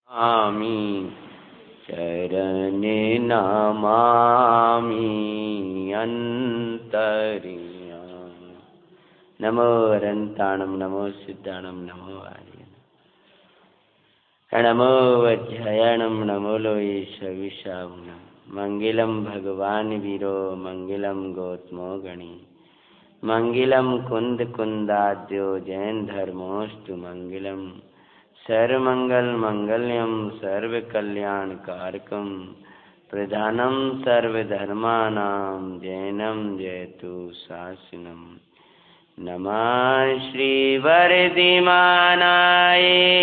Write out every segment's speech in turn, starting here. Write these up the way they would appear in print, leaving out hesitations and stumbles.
आमी चरणे नमामि अंतर्याम्। नमो अरन्ताणं नमो सिद्धाणं नमो आर्यं नमो वज्रयाणं नमो लोयेश विशावनं। मंगलम भगवान वीरो मंगलम गौतमो गणी मंगलम कुंद कुंदाद्यो जैन धर्मोस्तु मंगलम सर्वमंगल मंगल्यम सर्वकल्याणकारकम प्रधानम सर्वधर्माणां जैनम जयतु शासनम। नमः श्री वरदिमानाय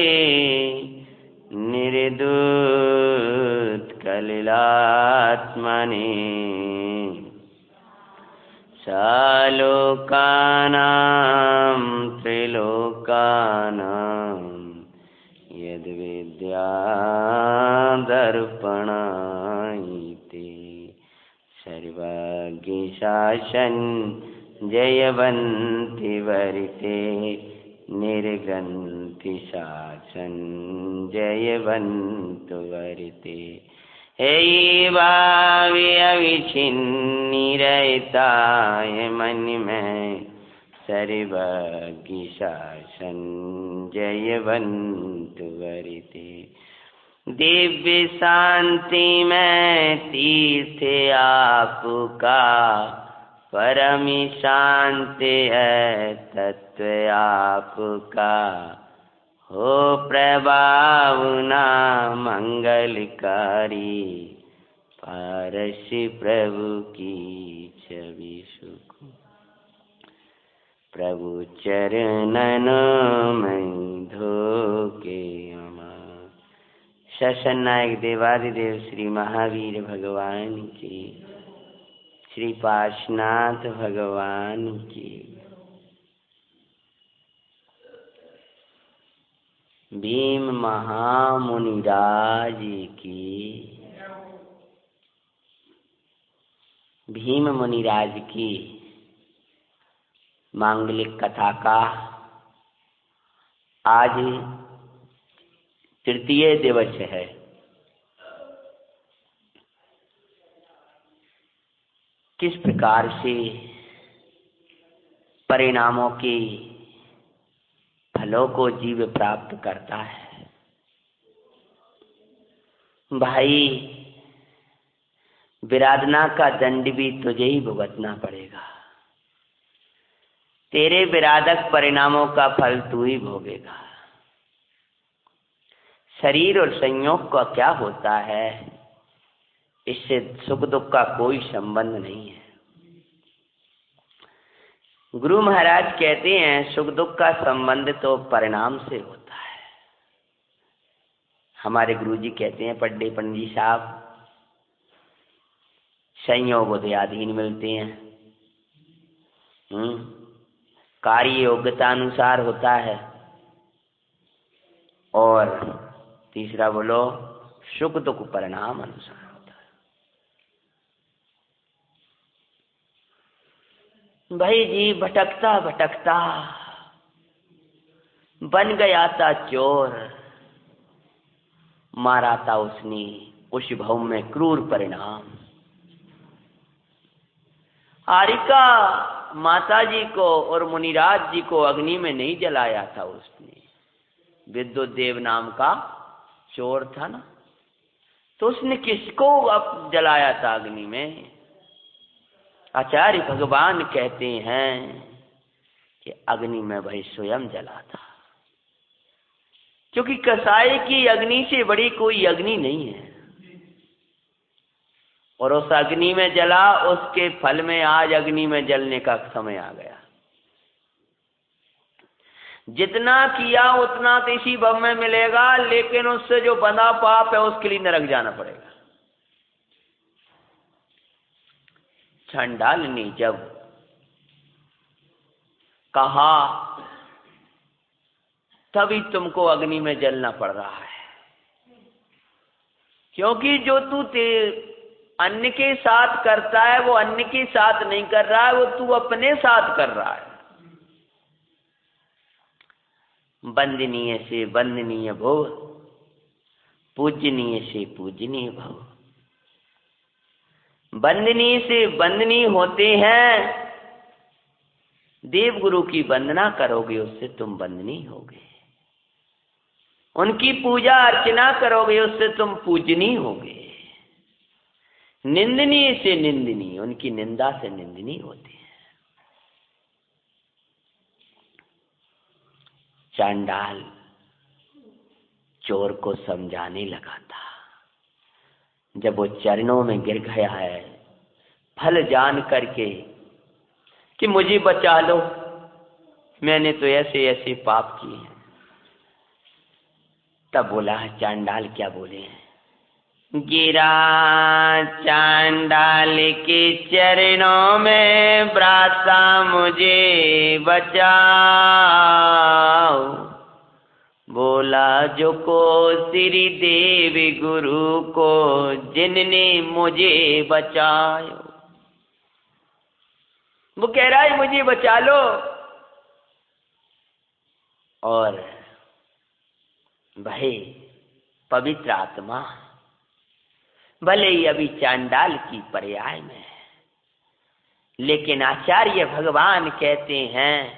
निर्दूत कलिलात्मने सालोकानां त्रिलोकानां यद्विद्या दर्पणायते सर्वज्ञशासन जयवन्ति वरिते निर्गन्ति शासन जयवन्तु वरिते। भावी अविच्छिन्नी रहताय मन में सर्वज्ञ शासन जयवन्तु वरिते। दिव्य शांति में तीर्थ आपका परम शांति है तत्व आपका। हो प्रभावना मंगलकारी पारसी प्रभु की छवि सुख। प्रभु चरणन में धोके अमर। शशन नायक देवादिदेव श्री महावीर भगवान की, श्री पार्श्वनाथ भगवान की, भीम महामुनिराज की, भीम मुनिराज की मांगलिक कथा का आज तृतीय दिवस है। किस प्रकार से परिणामों की फलों को जीव प्राप्त करता है। भाई, विराधना का दंड भी तुझे ही भुगतना पड़ेगा। तेरे विराधक परिणामों का फल तू ही भोगेगा। शरीर और संयोग का क्या होता है, इससे सुख दुख का कोई संबंध नहीं है। गुरु महाराज कहते हैं सुख दुख का संबंध तो परिणाम से होता है। हमारे गुरुजी कहते हैं पंडित जी साहब, संयोग उदयाधीन मिलते हैं, कार्य योग्यता अनुसार होता है, और तीसरा बोलो सुख दुख परिणाम अनुसार। भाई जी भटकता भटकता बन गया था चोर, मारा था उसने उस भव में क्रूर परिणाम। हारिका माता जी को और मुनिराज जी को अग्नि में नहीं जलाया था उसने, विद्युत देव नाम का चोर था ना, तो उसने किसको अब जलाया था अग्नि में? आचार्य भगवान कहते हैं कि अग्नि में भाई स्वयं जला था, क्योंकि कसाई की अग्नि से बड़ी कोई अग्नि नहीं है। और उस अग्नि में जला, उसके फल में आज अग्नि में जलने का समय आ गया। जितना किया उतना तो इसी भव में मिलेगा, लेकिन उससे जो बंधा पाप है उसके लिए नरक जाना पड़ेगा। चंडाल ने जब कहा तभी तुमको अग्नि में जलना पड़ रहा है, क्योंकि जो तू अन्य के साथ करता है वो अन्य के साथ नहीं कर रहा है, वो तू अपने साथ कर रहा है। वंदनीय से वंदनीय भो, पूजनीय से पूजनीय भव, वंदनीय से वंदनीय होते हैं। देव गुरु की वंदना करोगे उससे तुम वंदनीय होगे, उनकी पूजा अर्चना करोगे उससे तुम पूजनीय होगे। निंदनीय से निंदनीय, उनकी निंदा से निंदनीय होते हैं। चांडाल चोर को समझाने लगा था, जब वो चरणों में गिर गया है फल जान करके कि मुझे बचा लो, मैंने तो ऐसे ऐसे पाप किए हैं। तब बोला है चांडाल, क्या बोले हैं, गिरा चांडाल के चरणों में, भ्राता मुझे बचाओ। बोला जो को श्री देव गुरु को, जिनने मुझे बचायो। वो कह रहा है मुझे बचा लो। और भाई पवित्र आत्मा भले ही अभी चांडाल की पर्याय में है, लेकिन आचार्य भगवान कहते हैं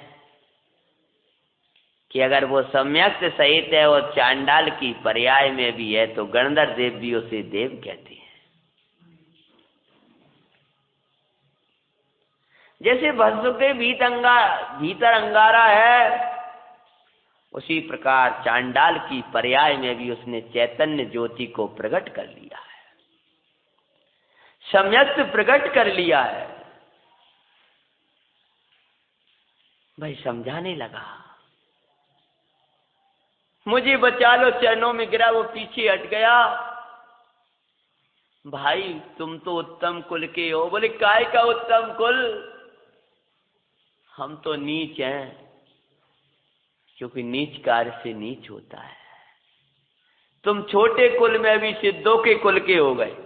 कि अगर वो सम्यक सहित है और चांडाल की पर्याय में भी है तो गणधर देव भी उसे देव कहते हैं। जैसे भस्म के भीतर अंगारा है, उसी प्रकार चांडाल की पर्याय में भी उसने चैतन्य ज्योति को प्रकट कर लिया है, सम्यक प्रकट कर लिया है। भाई समझाने लगा, मुझे बचा लो, चरणों में गिरा, वो पीछे हट गया। भाई तुम तो उत्तम कुल के हो। बोले काय का उत्तम कुल, हम तो नीच हैं, क्योंकि नीच कार्य से नीच होता है। तुम छोटे कुल में भी सिद्धों के कुल के हो गए।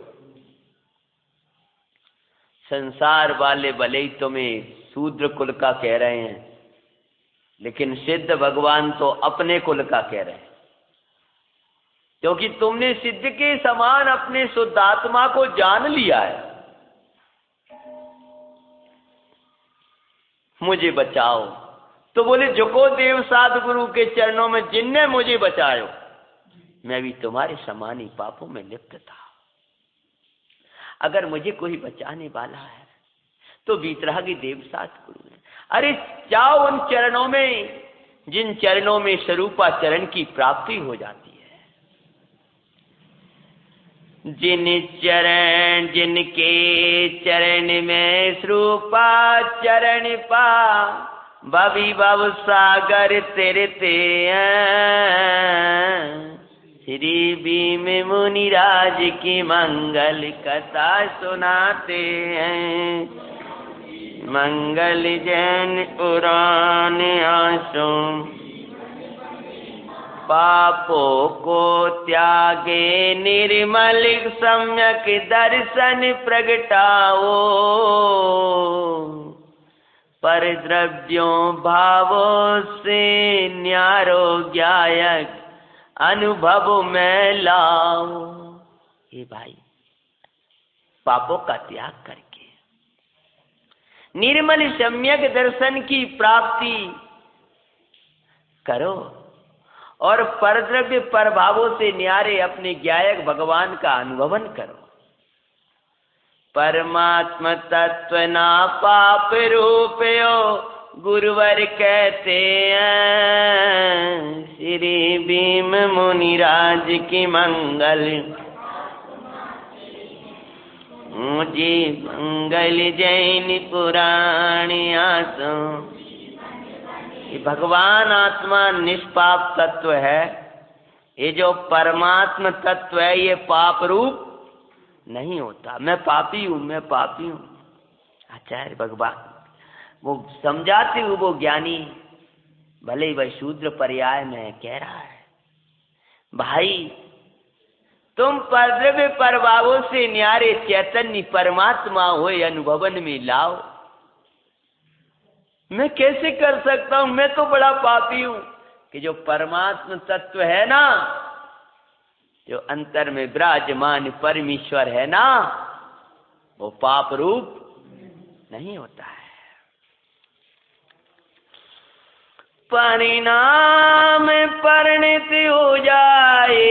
संसार वाले भले ही तुम्हें शूद्र कुल का कह रहे हैं, लेकिन सिद्ध भगवान तो अपने कुल का कह रहे हैं, क्योंकि तुमने सिद्ध के समान अपने शुद्धात्मा को जान लिया है। मुझे बचाओ। तो बोले झुको देव साध गुरु के चरणों में, जिनने मुझे बचायो, मैं भी तुम्हारे समान ही पापों में लिप्त था। अगर मुझे कोई बचाने वाला है तो वीतरागी देव साध गुरु है। अरे जाओ उन चरणों में, जिन चरणों में स्वरूपा चरण की प्राप्ति हो जाती है। जिनके चरण में स्वरूपा चरण पा, भवि भव सागर तैरते हैं। श्री भीम मुनिराज की मंगल कथा सुनाते हैं। मंगल जैन पुराण आसो, पापों को त्यागे निर्मल सम्यक दर्शन प्रगटाओ। पर द्रव्यों भावों से न्यारो ज्ञायक अनुभव में लाओ। ये भाई पापों का त्याग करके निर्मल सम्यक दर्शन की प्राप्ति करो, और परद्रव्य प्रभावों से न्यारे अपने ज्ञायक भगवान का अनुभवन करो। परमात्मा तत्व ना पाप रूपयो, गुरुवर कहते हैं। श्री भीम मुनिराज की मंगल, मुझे मंगल जैन पुराण आसो। भगवान आत्मा निष्पाप तत्व है। ये जो परमात्मा तत्व है ये पाप रूप नहीं होता। मैं पापी हूं, मैं पापी हूं। आचार्य भगवान वो समझाते हुए वो ज्ञानी भले ही वह शूद्र पर्याय में कह रहा है, भाई तुम परद्रव्य प्रभावों से न्यारे चैतन्य परमात्मा होए अनुभवन में लाओ। मैं कैसे कर सकता हूं, मैं तो बड़ा पापी हूं। कि जो परमात्मा तत्व है ना, जो अंतर में विराजमान परमेश्वर है ना, वो पाप रूप नहीं होता है। परिणाम परिणित हो जाए,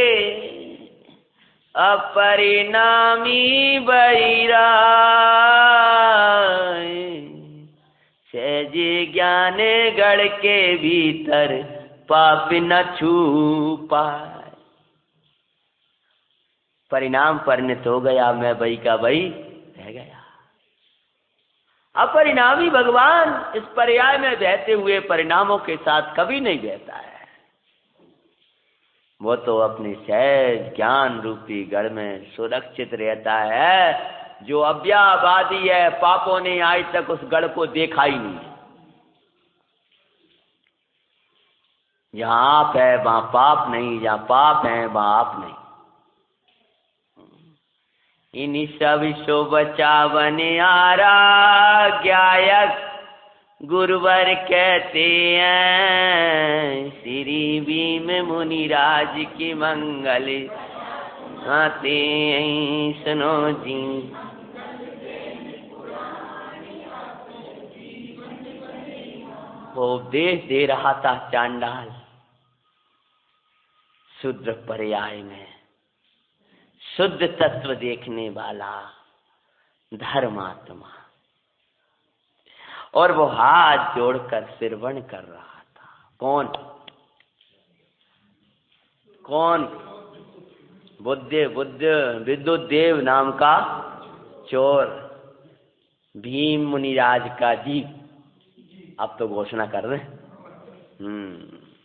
अपरिणामी बहिरा, सहज ज्ञान गढ़ के भीतर पाप न छुपाए। परिणाम परिणित हो गया, मैं वही का वही रह गया। अपरिणामी भगवान इस पर्याय में बहते हुए परिणामों के साथ कभी नहीं बहता है। वो तो अपनी सहज ज्ञान रूपी गढ़ में सुरक्षित रहता है। जो अव्यावादी है, पापों ने आज तक उस गढ़ को देखा ही नहीं। जहां आप है वहां पाप नहीं, जहां पाप है वहां आप नहीं। इन सब सो बचावन आराग्यायक गुरुवर कहते हैं, श्री भीम मुनिराज की मंगल आते हैं, सुनो जी। वो उपदेश दे रहा था चांडाल शुद्र पर्याय में, शुद्ध तत्व देखने वाला धर्मात्मा, और वो हाथ जोड़कर सिरवण कर रहा था। कौन कौन? विद्युदेव नाम का चोर, भीम मुनिराज का जीव। अब तो घोषणा कर रहे हैं।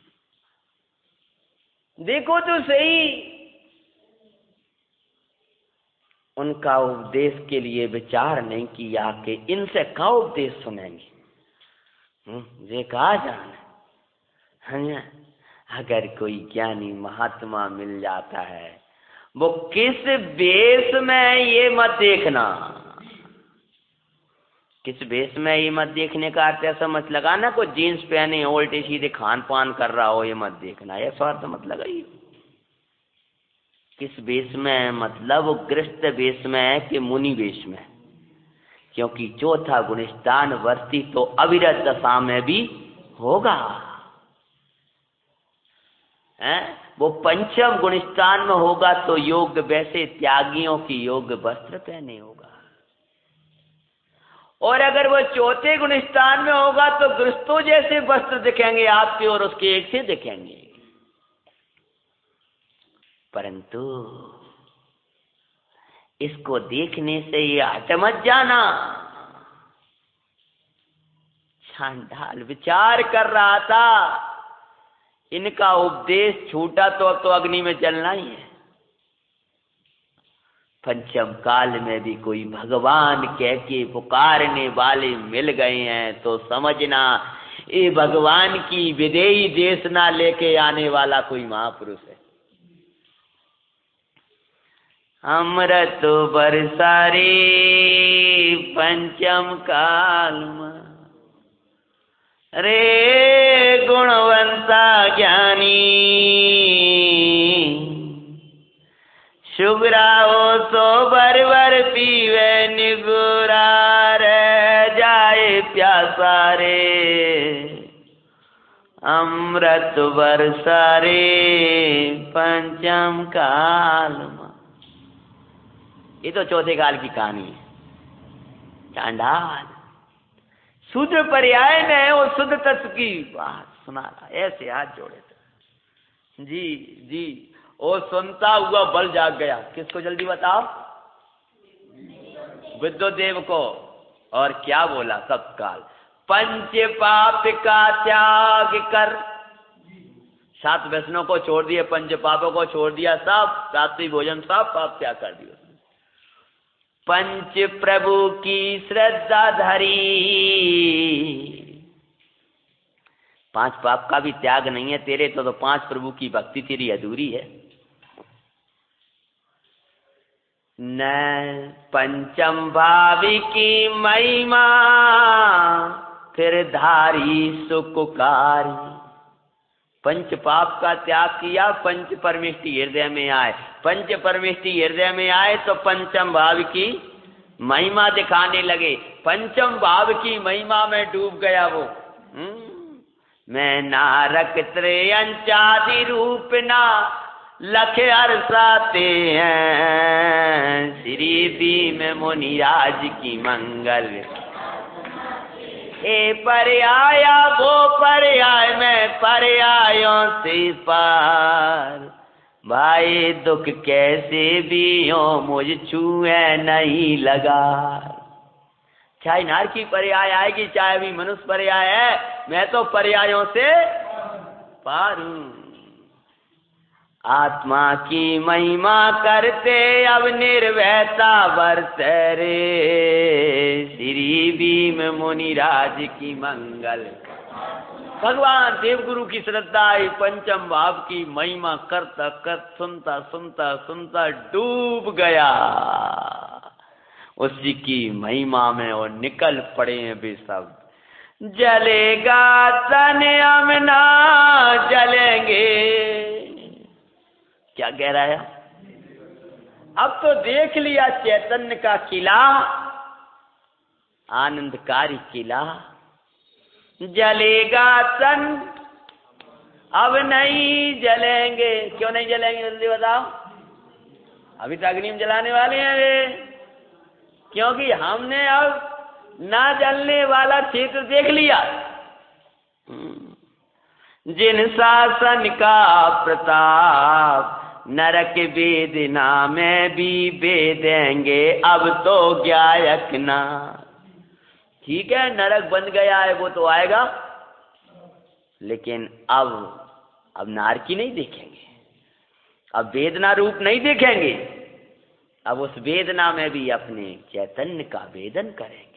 देखो तो सही, उनका उपदेश के लिए विचार नहीं किया कि इनसे क्या उपदेश सुनेंगे। ये कहा जाने, अगर कोई ज्ञानी महात्मा मिल जाता है, वो किस वेश में ये मत देखना। किस वेश में ये मत देखने का अर्थ ऐसा मत लगाना कोई जीन्स पहने उल्टे सीधे खान पान कर रहा हो, ये मत देखना, ऐसा अर्थ मत लगाइए। किस वेश में, मतलब गृहस्थ वेश में कि मुनि वेश में, क्योंकि चौथा गुणस्थान वर्ती तो अविरत दशा में भी होगा। वो पंचम गुणस्थान में होगा तो योग्य वैसे त्यागियों की योग्य वस्त्र पहने होगा, और अगर वो चौथे गुणस्थान में होगा तो गृहस्थों जैसे वस्त्र दिखेंगे आपके और उसके एक से दिखेंगे। परंतु इसको देखने से ये हट मत जाना। चांडाल विचार कर रहा था, इनका उपदेश छूटा तो अब तो अग्नि में जलना ही है। पंचम काल में भी कोई भगवान कह के पुकारने वाले मिल गए हैं तो समझना ये भगवान की विदेही देशना लेके आने वाला कोई महापुरुष है। अमृत बरसारे पंचम काल में, रे गुणवंता ज्ञानी, शुभराओ सो बर पीवे, निगुरा रह जाए प्यासा रे। अमृत बरसारे पंचम काल में। ये तो चौथे काल की कहानी है। चांडाल शूद्र पर्याय में वो शुद्ध तत्व की बात सुना रहा, ऐसे हाथ जोड़े थे। जी जी, वो सुनता हुआ बल जाग गया। किसको जल्दी बताओ? विद्युदेव को। और क्या बोला? तत्काल पंच पाप का त्याग कर। 7 व्यसनों को छोड़ दिए, पंच पापों को छोड़ दिया, सब सात्विक भोजन सब पाप त्याग कर दिया। पंच प्रभु की श्रद्धा धरी। 5 पाप का भी त्याग नहीं है तेरे तो 5 प्रभु की भक्ति तेरी अधूरी है। न पंचम भावी की महिमा, फिर धारी सुकुकारी। पंच पाप का त्याग किया, पंच परमेष्टि हृदय में आए। पंच परमेष्टि हृदय में आए तो पंचम भाव की महिमा दिखाने लगे। पंचम भाव की महिमा में डूब गया वो। मैं नारक त्रयंचादि रूप ना लख अरसाते हैं, श्री भीम मुनिराज की मंगल। ए पर्याया वो पर्याय में पर्यायों से पार, भाई दुख कैसे भी हो मुझ छुए नहीं लगा। चाहे नार की पर्याय आएगी, चाहे भी मनुष्य पर्याय है, मैं तो पर्यायों से पार हूं। आत्मा की महिमा करते अब निर्भयता बरते रे, श्री भीम मुनिराज की मंगल। भगवान देवगुरु की श्रद्धा पंचम भाव की महिमा करता कर सुनता सुनता सुनता डूब गया उसी की महिमा में, और निकल पड़े हैं वे सब। जलेगा तन हम ना जलेंगे, क्या कह रहा है? अब तो देख लिया चैतन्य का किला, आनंदकारी किला। जलेगा तन अब नहीं जलेंगे। क्यों नहीं जलेंगे जल्दी बताओ? अभी तो अग्नि में जलाने वाले हैं वे, क्योंकि हमने अब ना जलने वाला क्षेत्र देख लिया। जिन शासन का प्रताप नरक वेदना में भी वेदेंगे, अब तो ज्ञायक ना। ठीक है, नरक बन गया है वो तो आएगा, लेकिन अब नारकी नहीं देखेंगे, अब वेदना रूप नहीं देखेंगे, अब उस वेदना में भी अपने चैतन्य का वेदन करेंगे।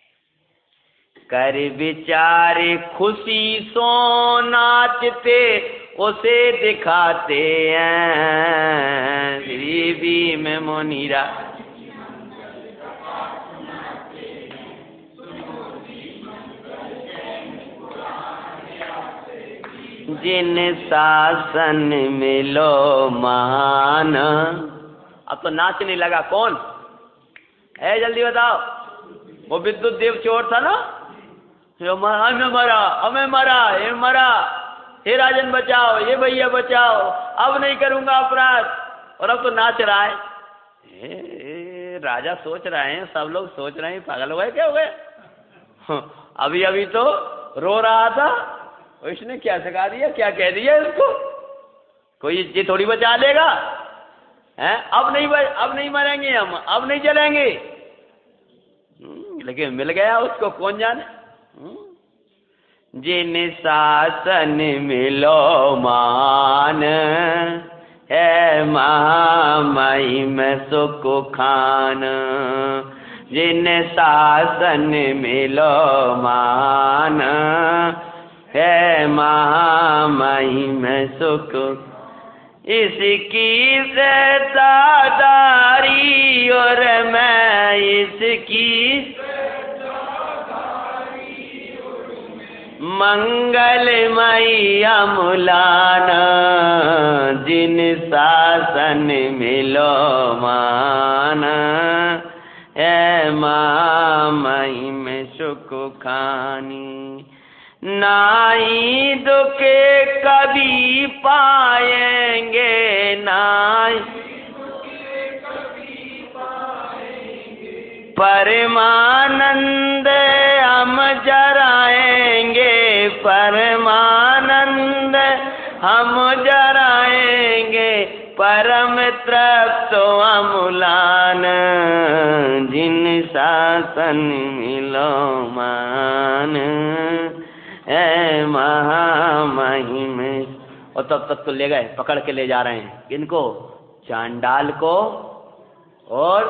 कर विचारे खुशी सो नाचते उसे दिखाते हैं, श्री भीम मुनिराज। जिन शासन मिलो मान। अब तो नाचने लगा कौन है? जल्दी बताओ। वो विद्युत देव चोर था ना, हमें मरा, हमें मरा, ये मरा, हे राजन बचाओ, ये भैया बचाओ, अब नहीं करूंगा अपराध। और अब तो नाच रहा है। राजा सोच रहे हैं, सब लोग सोच रहे हैं पागल हो गए क्या हो गए। अभी अभी तो रो रहा था, इसने क्या सिखा दिया, क्या कह दिया इसको, कोई ये थोड़ी बचा लेगा है। अब नहीं मरेंगे हम, अब नहीं जलेंगे। लेकिन मिल गया उसको, कौन जाने। जिन शासन मिलो मान है महामहिम सुख खान। जिन शासन मिलो मान है महामहिम सुख, इसकी सेतादारी और मैं इसकी मंगलमयी अमुलान। जिन शासन मिलो मान है महामहिम सुख खानी। नाई दुख कभी पाएंगे, नाई परमानंद हम जराएंगे, परमानंद हम जराएंगे, परम तृप्त अमुलान। जिन शासन मिलो मान है महामहिम। और तब तक तो ले गए, पकड़ के ले जा रहे हैं इनको, चांडाल को और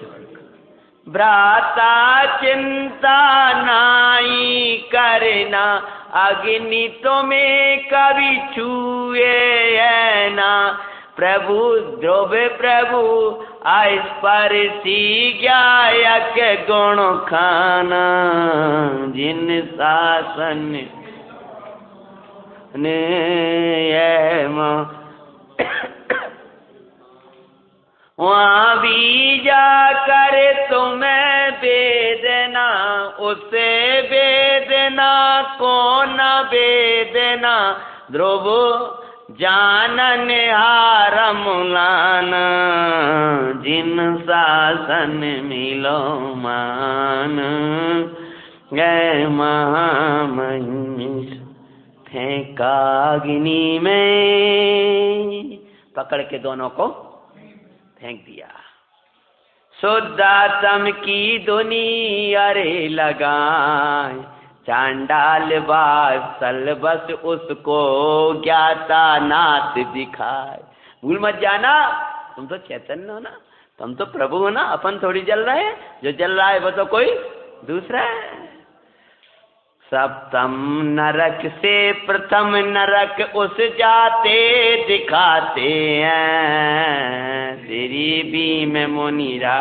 भ्राता चिंता नाई करना, अग्नि तुम्हें कभी छुए है ना। प्रभु ध्रुव प्रभु स्पर्शी गायक गुण खाना। जिन शासन वहाँ भी जाकर तुम्हें वेदना, उसे वेदना को न वेदना, ध्रुव जानन हार मुलान, जिन शासन मिलो मान, गए महामहिष फेंका अग्नि में, पकड़ के दोनों को फेंक दिया। शुद्धात्म की धुनी अरे लगाए, चांडाल वात्सल बस उसको ज्ञाता नाथ दिखाए। भूल मत जाना, तुम तो चैतन्य हो ना, तुम तो प्रभु हो ना, अपन थोड़ी जल रहे हैं, जो जल रहा है वो तो कोई दूसरा है। सप्तम नरक से प्रथम नरक उस जाते दिखाते हैं, तेरी भी में मुनीरा।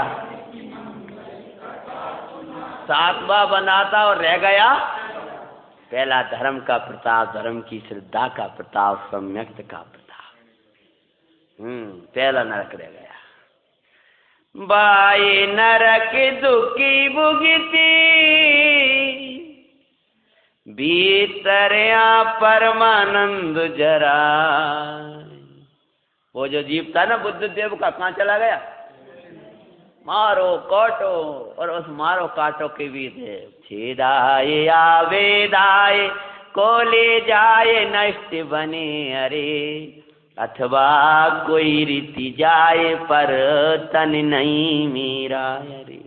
सातवां बनाता और रह गया पहला धर्म का प्रताप, धर्म की श्रद्धा का प्रताप, सम्यक्त का प्रताप। पहला नरक रह गया। बाई नरक दुखी भुगती, भीतरिया परमानंद जरा। वो जो जीव था ना बुद्ध देव का, कहाँ चला गया? मारो काटो, और उस मारो काटो के भी थे, छेदाए आवेदाए को ले जाए नष्ट बने अरे, अथवा कोई रीति जाए पर तन नहीं मेरा अरे।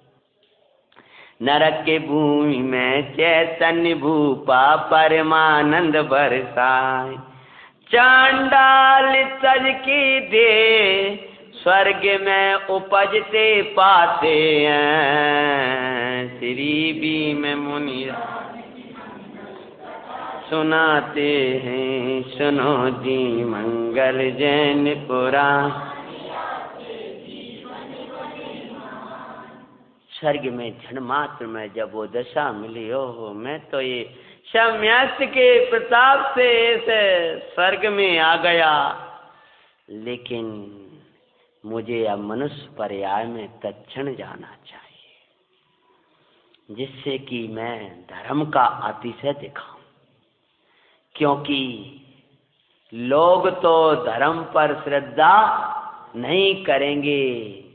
नरक के भूमि में चैतन्य भूपा परमानंद बरसाए, चांडाल तज की दे स्वर्ग में उपजते पाते हैं, श्री भी में मुनि सुनाते हैं, सुनो जी मंगल जैन पुराण। स्वर्ग में क्षण मात्र में जब वो दशा मिली, हो मैं तो ये सम्यस्त के प्रताप से इस स्वर्ग में आ गया, लेकिन मुझे अब मनुष्य पर्याय में तत्क्षण जाना चाहिए, जिससे कि मैं धर्म का अतिशय दिखाऊं। क्योंकि लोग तो धर्म पर श्रद्धा नहीं करेंगे,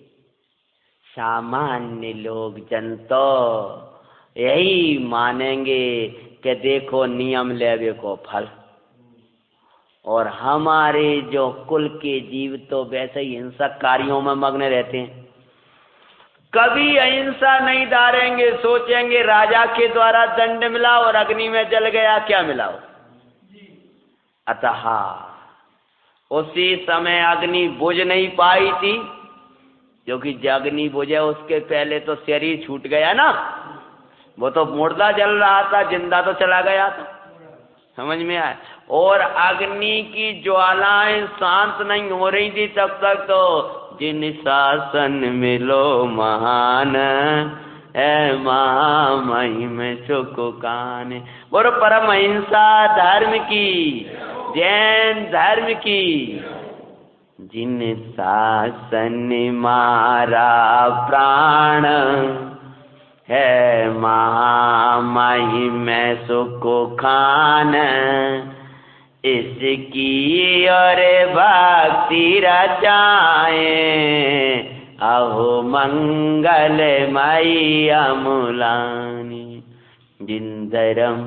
सामान्य लोग जन तो यही मानेंगे कि देखो नियम लेवे को फल। और हमारे जो कुल के जीव तो वैसे ही हिंसक कार्यों में मग्न रहते हैं, कभी अहिंसा नहीं धारेंगे, सोचेंगे राजा के द्वारा दंड मिला और अग्नि में जल गया, क्या मिला। अतः उसी समय अग्नि बुझ नहीं पाई थी, क्योंकि अग्नि बुझे उसके पहले तो शरीर छूट गया ना, वो तो मुर्दा जल रहा था, जिंदा तो चला गया था, समझ में आया। और अग्नि की ज्वालाएं शांत नहीं हो रही थी तब तक, तो जिन शासन मिलो महान है महामहिम सुख कान। बोलो परम अहिंसा धर्म की, जैन धर्म की। जिन शासन मारा प्राण है महामहिम सुख खान, इसकी और भक्ति रचाए अहो मंगलमयी अमुलानी। जिन धर्म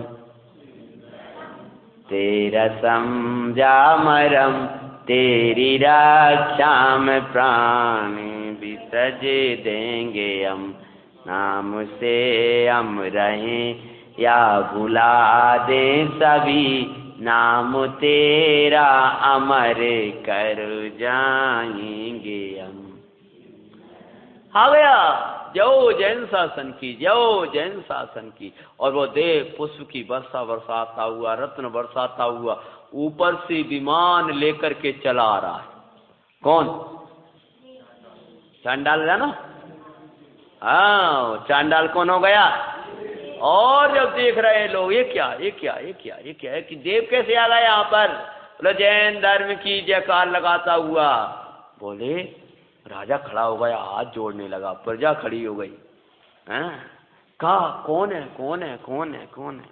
तेरा समझा मरम, तेरी रक्षा में प्राण विसर्ज देंगे हम, नाम से हम रहें या भुला दे सभी, नाम तेरा अमर कर जाएंगे हम। हाँ भैया, जो जैन शासन की, जो जैन शासन की। और वो देव पुष्प की वर्षा बरसाता हुआ, रत्न बरसाता हुआ, ऊपर से विमान लेकर के चला आ रहा है। कौन? चांडाल है ना। हाँ, चांडाल कौन हो गया? और जब देख रहे लोग ये क्या है कि देव कैसे आ गया यहाँ पर, बोले जैन धर्म की जयकार लगाता हुआ। बोले राजा खड़ा हो गया, हाथ जोड़ने लगा, प्रजा खड़ी हो गई। कहा कौन है?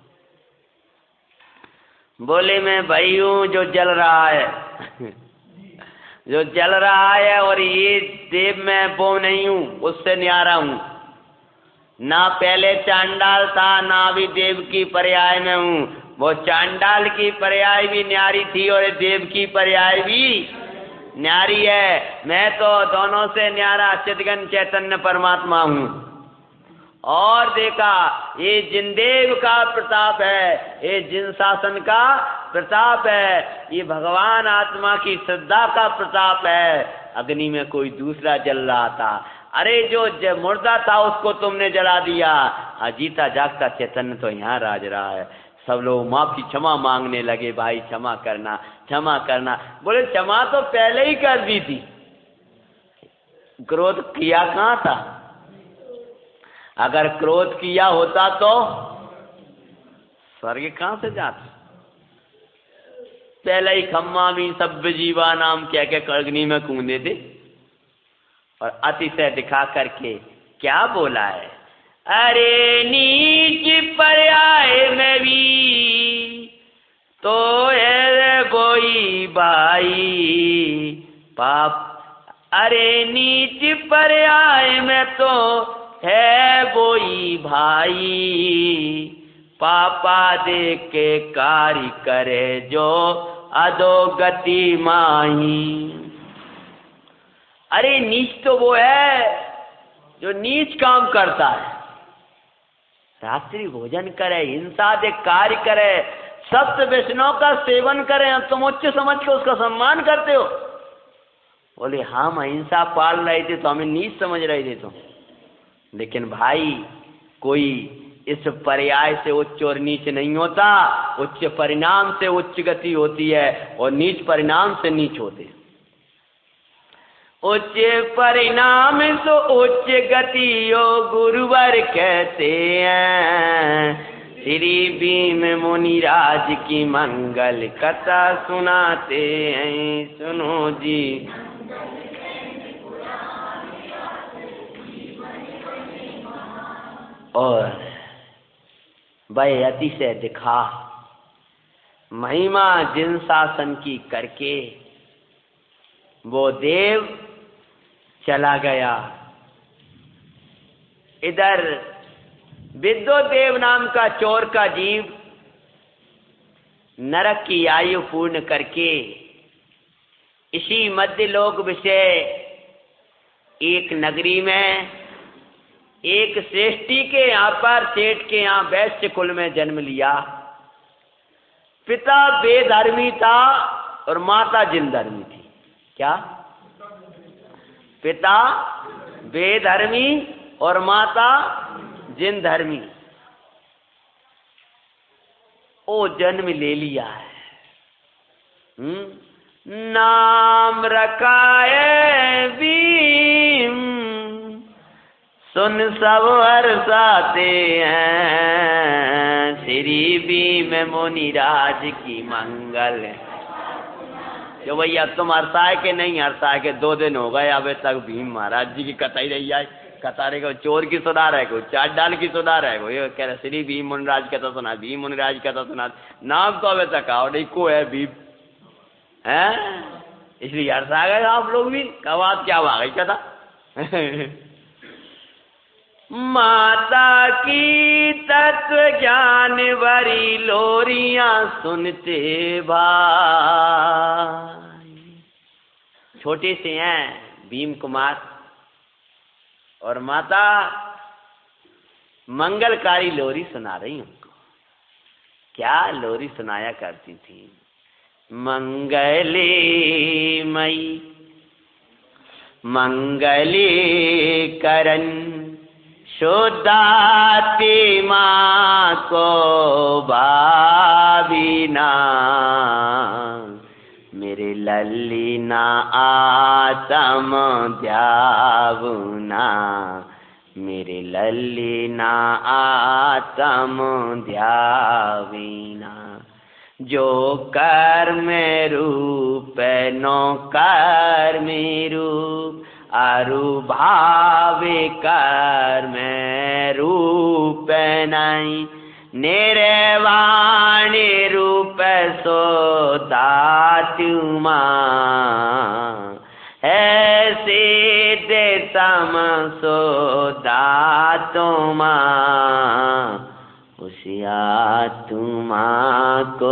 बोले मैं भाई हूँ जो जल रहा है जो जल रहा है, और ये देव मैं वो नहीं हूँ, उससे न्यारा हूँ। ना पहले चांडाल था, ना भी देव की पर्याय में हूँ। वो चांडाल की पर्याय भी न्यारी थी और देव की पर्याय भी न्यारी है। मैं तो दोनों से न्यारा चिदघन चैतन्य परमात्मा हूँ। और देखा ये जिनदेव का प्रताप है, ये जिन शासन का प्रताप है, ये भगवान आत्मा की श्रद्धा का प्रताप है। अग्नि में कोई दूसरा जल रहा था, अरे जो मुर्दा था उसको तुमने जला दिया, जीता जागता चैतन्य तो यहाँ राज रहा है। सब लोग माफी क्षमा मांगने लगे, भाई क्षमा करना। बोले क्षमा तो पहले ही कर दी थी, क्रोध किया कहाँ था? अगर क्रोध किया होता तो स्वर्ग कहाँ से जाता? पहले ही खम्मा भी सब जीवा नाम कह अग्नि में कूदे थे। और अतिशय दिखा करके क्या बोला है, अरे नीच पर्याय में भी तो है बोई भाई पाप। अरे नीच पर्याय में तो है बोई भाई, पापा दे के कार्य करे जो अधोगति माही। अरे नीच तो वो है जो नीच काम करता है, रात्रि भोजन करे, हिंसा दे कार्य करे, सप्त वैष्णव का सेवन करे, तुम उच्च समझ के उसका सम्मान करते हो। बोले हम अहिंसा पाल रहे थे तो हमें नीच समझ रहे थे तुम। लेकिन भाई कोई इस पर्याय से उच्च और नीच नहीं होता, उच्च परिणाम से उच्च गति होती है और नीच परिणाम से नीच होते हैं। उच्च परिणाम सो उच्च गति यो गुरुवर कहते हैं। श्री भीम मुनिराज की मंगल कथा सुनाते हैं, सुनो जी। और भाई अतिशय दिखा महिमा जिन शासन की करके वो देव चला गया। इधर विद्योदेव नाम का चोर का जीव नरक की आयु पूर्ण करके इसी मध्य लोक विषय एक नगरी में एक श्रेष्ठी के यहाँ पर सेठ के यहाँ वैश्य कुल में जन्म लिया। पिता बेधर्मी था और माता जिन धर्मी थी। क्या? पिता बेधर्मी और माता जिन धर्मी। ओ जन्म ले लिया है। नाम रखा है भीम, सुन सब हर्षाते हैं। श्री भीम मुनिराज की मंगल। जो भैया तुम हर्षाए के नहीं हर्षाए के 2 दिन हो गए, अबे तक भीम महाराज जी की कथा ही रही है। कथा रे को चोर की सुधार है, को चाट डाल की सुधार है, को ये कह रहे श्री भीम मुनिराज कथा सुना, भीम मुनिराज कथा सुना। नाम तो अबे तक आओ नहीं को है भीम है, इसलिए हर्षा गए आप लोग भी। कब बात क्या आ गई कथा। माता की तत्व ज्ञान भरी लोरियां सुनते भाई। छोटे से हैं भीम कुमार और माता मंगलकारी लोरी सुना रही उनको। क्या लोरी सुनाया करती थी? मंगले मई मंगले करन शुद्धाति माँ को भाविना, मेरे लल्लीना आत्म ध्यावुना, मेरे लल्लीना आत्म ध्यावीना। जो कर्म रूप नो कर्म रूप अरु भावे कर्म रूप नहीं। निर्वाणी रूप सो दातुमा ऐसे दे सम सो दातुमा। उसी आत्मा को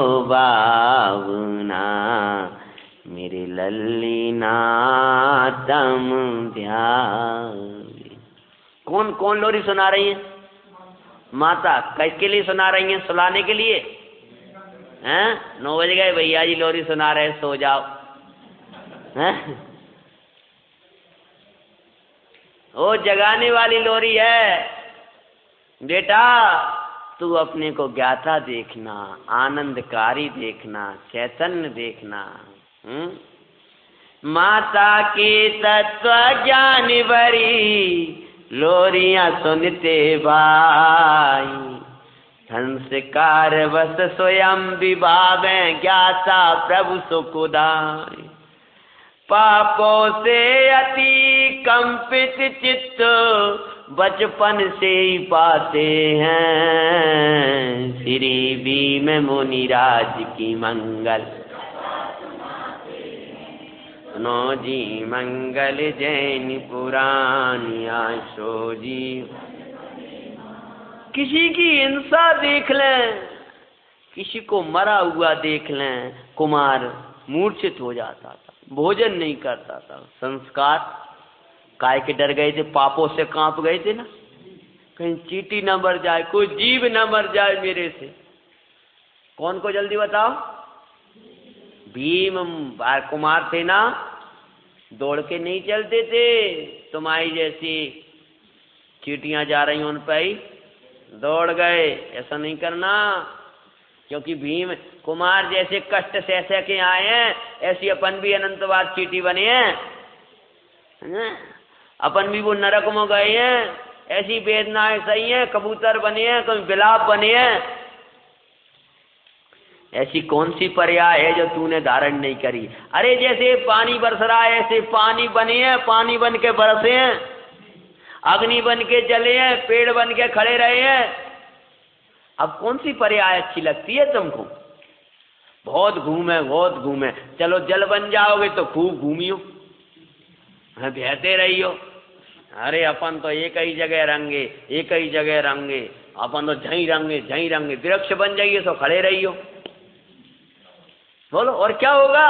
बावना मेरे लल्लीना तम ध्यान। कौन कौन लोरी सुना रही है? माता। किसके लिए सुना रही हैं? सुलाने के लिए हैं? 9 बज गए, भैया जी लोरी सुना रहे, सो जाओ हैं? वो जगाने वाली लोरी है। बेटा तू अपने को ज्ञाता देखना, आनंदकारी देखना, चैतन्य देखना। माता की तत्व ज्ञान भरी लोरियां सुनते भाई। संस्कार वस स्वयं विभावे ज्ञाता प्रभु सुखदाई। पापों से अति कंपित चित्त बचपन से ही पाते हैं। श्री भीम मुनिराज की मंगल सुनो जी मंगल जैन पुरानी आशो जी। किसी की हिंसा देख लें, किसी को मरा हुआ देख लें, कुमार मूर्छित हो जाता था, भोजन नहीं करता था। संस्कार काय के डर गए थे, पापों से कांप गए थे ना, कहीं चींटी न मर जाए, कोई जीव न मर जाए मेरे से। कौन को जल्दी बताओ? भीम कुमार थे ना, दौड़ के नहीं चलते थे तुम्हारी जैसी चींटियां जा रही उन पर ही दौड़ गए। ऐसा नहीं करना, क्योंकि भीम कुमार जैसे कष्ट सह सह के आए हैं, ऐसी अपन भी अनंतवाद चींटी बने हैं। अपन भी वो नरक में गए हैं, ऐसी वेदनाएं सही हैं, कबूतर बने हैं, कोई बिलाप बने हैं। ऐसी कौन सी पर्याय है जो तूने धारण नहीं करी? अरे जैसे पानी बरस रहा है, ऐसे पानी बने हैं, पानी बन के बरसे हैं, अग्नि बन के जले हैं, पेड़ बन के खड़े रहे हैं। अब कौन सी पर्याय अच्छी लगती है तुमको? बहुत घूमे, बहुत घूमे। चलो जल बन जाओगे तो खूब घूमियो, बहते रहियो। अरे अपन तो एक ही जगह रंगे, एक ही जगह रंगे, अपन तो झई रंगे, झई रंगे। वृक्ष बन जाइए तो खड़े रहियो। बोलो और क्या होगा?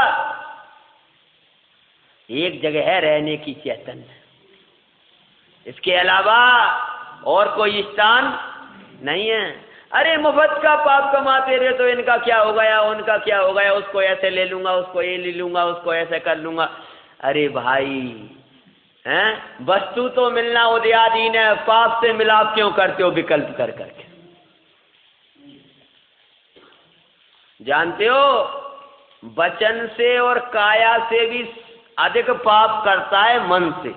एक जगह है रहने की चैतन्य, इसके अलावा और कोई स्थान नहीं है। अरे मुफ्त का पाप कमाते रहे तो इनका क्या हो गया, उनका क्या हो गया, उसको ऐसे ले लूंगा, उसको ये ले लूंगा, उसको ऐसे कर लूंगा। अरे भाई हैं, वस्तु तो मिलना उदयादीन है, पाप से मिलाप क्यों करते हो विकल्प कर करके? जानते हो वचन से और काया से भी अधिक पाप करता है मन से,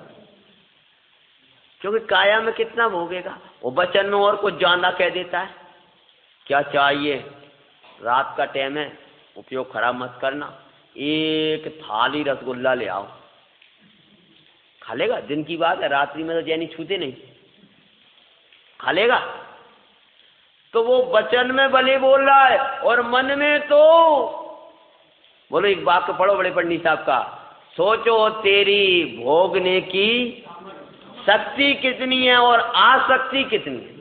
क्योंकि काया में कितना भोगेगा, वो वचन में और कुछ ज्यादा कह देता है। क्या चाहिए? रात का टाइम है, उपयोग खराब मत करना, एक थाली रसगुल्ला ले आओ। खा लेगा? दिन की बात है, रात्रि में तो जैनी छूते नहीं, खा लेगा। तो वो वचन में भले बोल रहा है और मन में तो बोलो। एक वाक्य पढ़ो बड़े पंडित साहब का, सोचो तेरी भोगने की शक्ति कितनी है और आसक्ति कितनी है।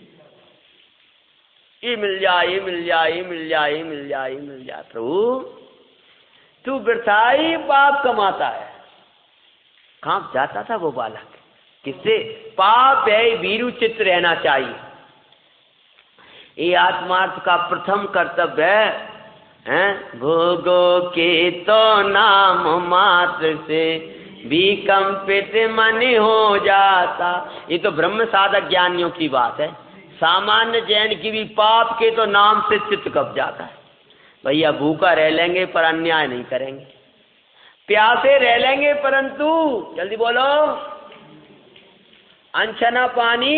ये मिल जाए, ये मिल जाए, ये मिल जाए, ये मिल जाए, ये मिल जाए। प्रभु तू वृथा ही पाप कमाता है। कहाँ जाता था वो बालक? किससे? पाप है भीरु चित्त रहना चाहिए। ये आत्मार्थ का प्रथम कर्तव्य है। भोगो के तो नाम मात्र से विकंपित मन हो जाता। ये तो ब्रह्म साधक ज्ञानियों की बात है। सामान्य जैन की भी पाप के तो नाम से चित्त कब जाता है। भैया भूखा रह लेंगे पर अन्याय नहीं करेंगे, प्यासे रह लेंगे परंतु जल्दी बोलो अनछना पानी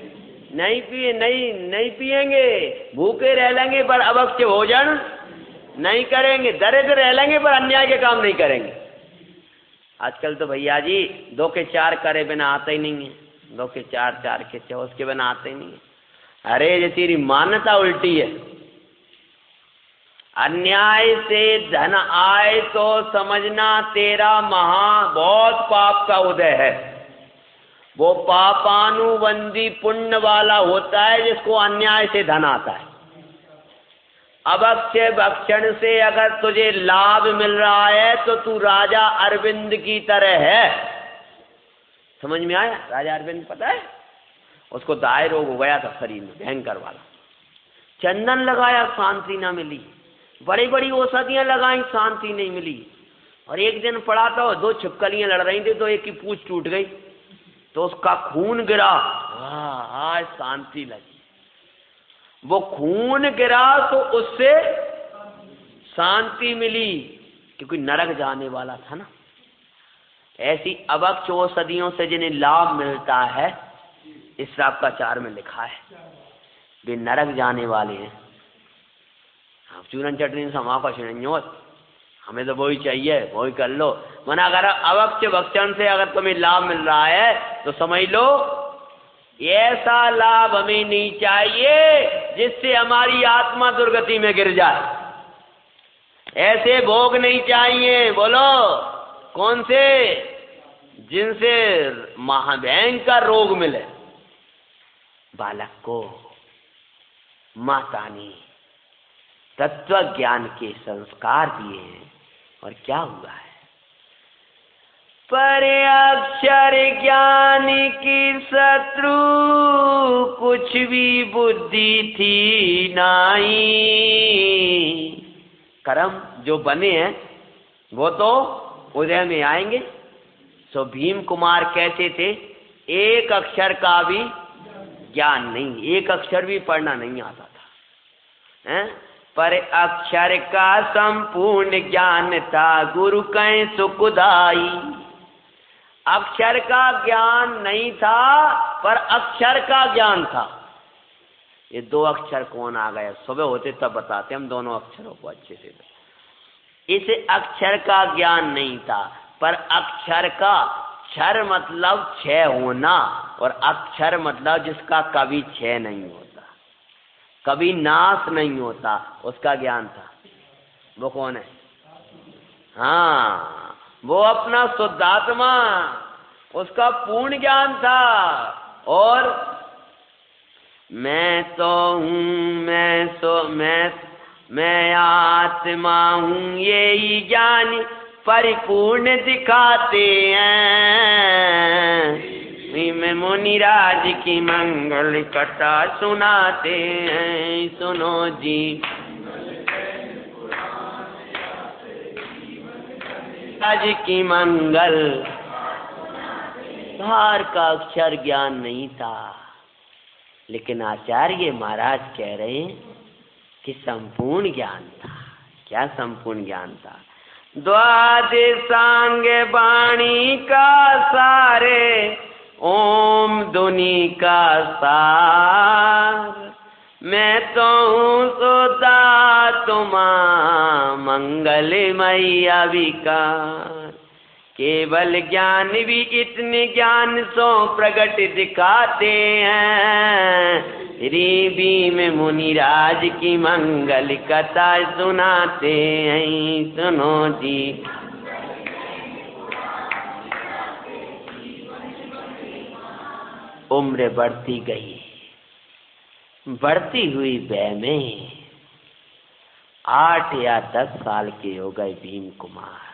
नहीं पिएंगे, भूखे रह लेंगे पर अभक्ष्य भोजन नहीं करेंगे, दरिद्र रह लेंगे पर अन्याय के काम नहीं करेंगे। आजकल तो भैया जी 2 के 4 करे बिना आता ही नहीं है, 2 के 4 4 के 6 उसके बिना आते ही नहीं है। अरे ये तेरी मान्यता उल्टी है। अन्याय से धन आए तो समझना तेरा बहुत पाप का उदय है। वो पापानुबंधी पुण्य वाला होता है जिसको अन्याय से धन आता है। अभक्ष्य भक्षण से अगर तुझे लाभ मिल रहा है तो तू राजा अरविंद की तरह है। समझ में आया? राजा अरविंद पता है, उसको दाय रोग हो गया था शरीर में भयंकर वाला, चंदन लगाया शांति ना मिली, बड़ी बड़ी औषधियां लगाई शांति नहीं मिली, और एक दिन पड़ा था 2 छिपकलियां लड़ रही थी तो एक की पूंछ टूट गई तो उसका खून गिरा, हाँ शांति लगी। वो खून गिरा तो उससे शांति मिली क्योंकि नरक जाने वाला था ना। ऐसी अभक्ष औषधियों से जिन्हें लाभ मिलता है, इस श्रावकाचार में लिखा है, वे नरक जाने वाले हैं। आप चूरन चटनी समा का छिड़ोत, हमें तो वही चाहिए, वही कर लो। मना अगर अभक्ष्य भक्षण से अगर तुम्हें लाभ मिल रहा है तो समझ लो ऐसा लाभ हमें नहीं चाहिए जिससे हमारी आत्मा दुर्गति में गिर जाए। ऐसे भोग नहीं चाहिए, बोलो कौन से? जिनसे महाभयंकर रोग मिले। बालक को माता ने तत्व ज्ञान के संस्कार दिए हैं और क्या हुआ है? पर अक्षर ज्ञान की शत्रु कुछ भी बुद्धि थी नहीं। कर्म जो बने हैं वो तो उदय में आएंगे। सो भीम कुमार कैसे थे? एक अक्षर का भी ज्ञान नहीं, एक अक्षर भी पढ़ना नहीं आता था, हैं? पर अक्षर का संपूर्ण ज्ञान था, गुरु कहीं सुखदाई। अक्षर का ज्ञान नहीं था पर अक्षर का ज्ञान था। ये 2 अक्षर कौन आ गए? सुबह होते तब बताते हम दोनों अक्षरों को अच्छे से। इसे अक्षर का ज्ञान नहीं था पर अक्षर का, क्षर मतलब क्षय होना और अक्षर मतलब जिसका कभी क्षय नहीं होता, कभी नाश नहीं होता, उसका ज्ञान था। वो कौन है? हाँ, वो अपना शुद्धात्मा, उसका पूर्ण ज्ञान था। और मैं तो हूँ, मैं आत्मा हूँ, यही ज्ञान परिपूर्ण दिखाते हैं। मैं मुनिराज की मंगल कथा सुनाते हैं, सुनो जी। आज की मंगल बाहर का अक्षर ज्ञान नहीं था, लेकिन आचार्य महाराज कह रहे हैं कि संपूर्ण ज्ञान था। क्या संपूर्ण ज्ञान था? द्वादशांग वाणी का सारे, ओम धुनि का सार। मैं तो हूँ सोता तुमा मंगलमय अविकार। केवल ज्ञान भी इतने ज्ञान सो प्रगट दिखाते हैं। री भीम मुनिराज की मंगल कथा सुनाते हैं, सुनो जी। उम्र बढ़ती गई, बढ़ती हुई वय में 8 या 10 साल के हो गए भीम कुमार।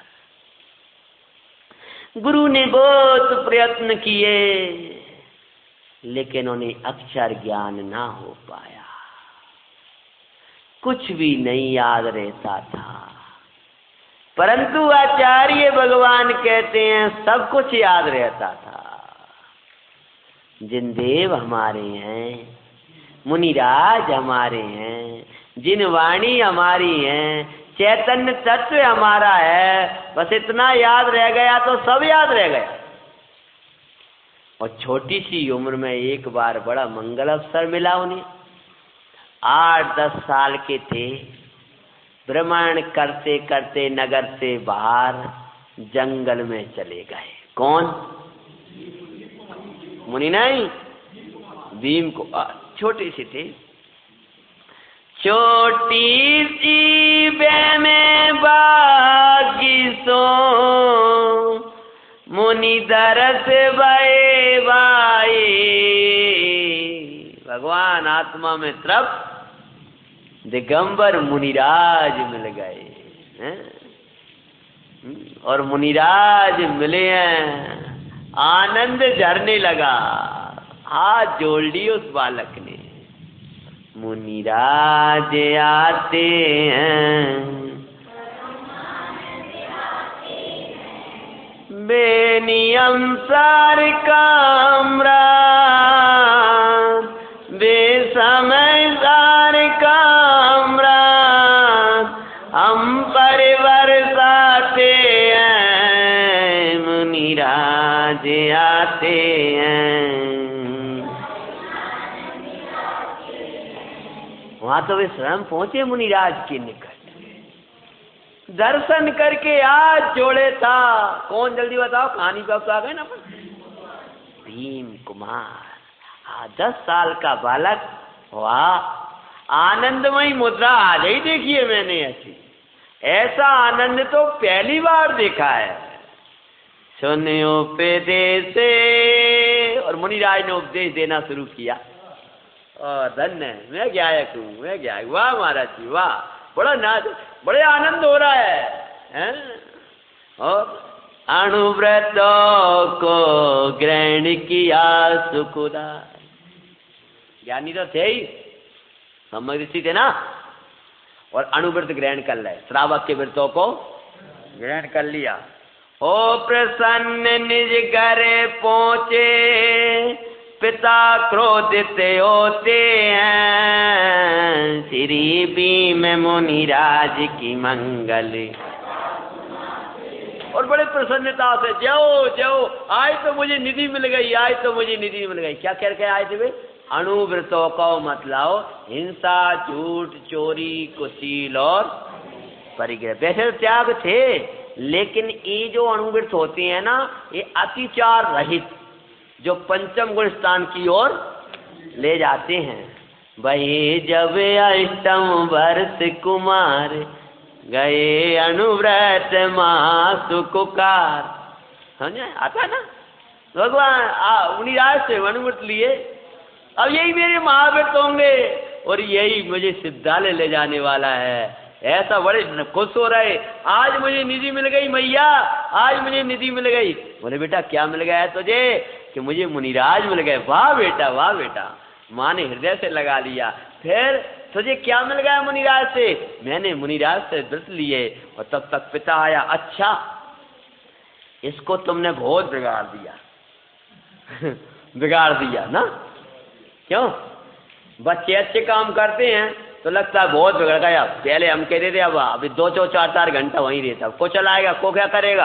गुरु ने बहुत प्रयत्न किए लेकिन उन्हें अक्षर ज्ञान ना हो पाया, कुछ भी नहीं याद रहता था। परंतु आचार्य भगवान कहते हैं सब कुछ याद रहता था। जिन देव हमारे हैं, मुनिराज हमारे हैं, जिन वाणी हमारी हैं, चैतन्य तत्व हमारा है, बस इतना याद रह गया तो सब याद रह गया। और छोटी सी उम्र में एक बार बड़ा मंगल अवसर मिला उन्हें। 8-10 साल के थे, भ्रमण करते करते नगर से बाहर जंगल में चले गए। कौन? मुनि नहीं, भीम को। छोटे से थे। छोटी सी में बागी सो मुनि दरस भये भाई। भगवान आत्मा में तृप्त दिगंबर मुनिराज मिल गए हैं? और मुनिराज मिले हैं, आनंद झरने लगा। हाथ जोड़ ली उस बालक ने। मुनिराज आते हैं बेनियम सार कामरा, बेसमय सार कामरा, हम परिवर्ताते हैं मुनिराज आते हैं। वहां तो वे स्वयं पहुंचे मुनिराज के निकट, दर्शन करके हाथ जोड़े था। कौन? जल्दी बताओ, कहानी पे तो आ गए ना। भीम कुमार 10 साल का बालक। वाह, आनंदमयी मुद्रा आज ही देखी है मैंने। ऐसा आनंद तो पहली बार देखा है। सुनियो पे देसे, और मुनिराज ने उपदेश देना शुरू किया। धन्य है, मैं गायक हूँ, मैं गायक। वाह महाराज जी, वाह, बड़ा नाच, बड़े आनंद हो रहा है? और अणुव्रतों को ग्रहण किया सुखुदा। ज्ञानी तो थे ही, समझती थे ना। और अणुव्रत ग्रहण कर ले, श्रावक के व्रतों को ग्रहण कर लिया। ओ प्रसन्न निज घर पहुंचे, पिता क्रोधित होते हैं। श्री भीम मुनिराज की मंगल। और बड़े प्रसन्नता से, जाओ जाओ, आज तो मुझे निधि मिल गई, आज तो मुझे निधि मिल गई। क्या कह के आए थे वे? अणुव्रतों को मतलब हिंसा, झूठ, चोरी, कुशील और परिग्रह। वैसे त्याग थे, लेकिन ये जो अणुव्रत होते हैं ना, ये अतिचार रहित, जो पंचम गुण स्थान की ओर ले जाते हैं। वही जब अष्टम वर्ष कुमार, गए अनुव्रत महासुकुकार। समझे? आता ना भगवान मुनिराज से अनुव्रत लिए। अब यही मेरे महाव्रत होंगे और यही मुझे सिद्धालय ले जाने वाला है। ऐसा बड़े खुश हो रहे, आज मुझे निधि मिल गई मैया, आज मुझे निधि मिल गई। बोले बेटा क्या मिल गया है तुझे? कि मुझे मुनिराज मिल गए। वाह बेटा, वाह बेटा। माँ ने हृदय से लगा लिया। फिर तुझे क्या मिल गया मुनिराज से? मैंने मुनिराज से व्रत लिए। और तब तक पिता आया, अच्छा इसको तुमने बहुत बिगाड़ दिया बिगाड़ दिया ना। क्यों? बच्चे अच्छे काम करते हैं तो लगता है बहुत बिगड़ गया। पहले हम कहते थे, अब अभी 2-4 घंटा वहीं रहता, को चलाएगा, को क्या करेगा?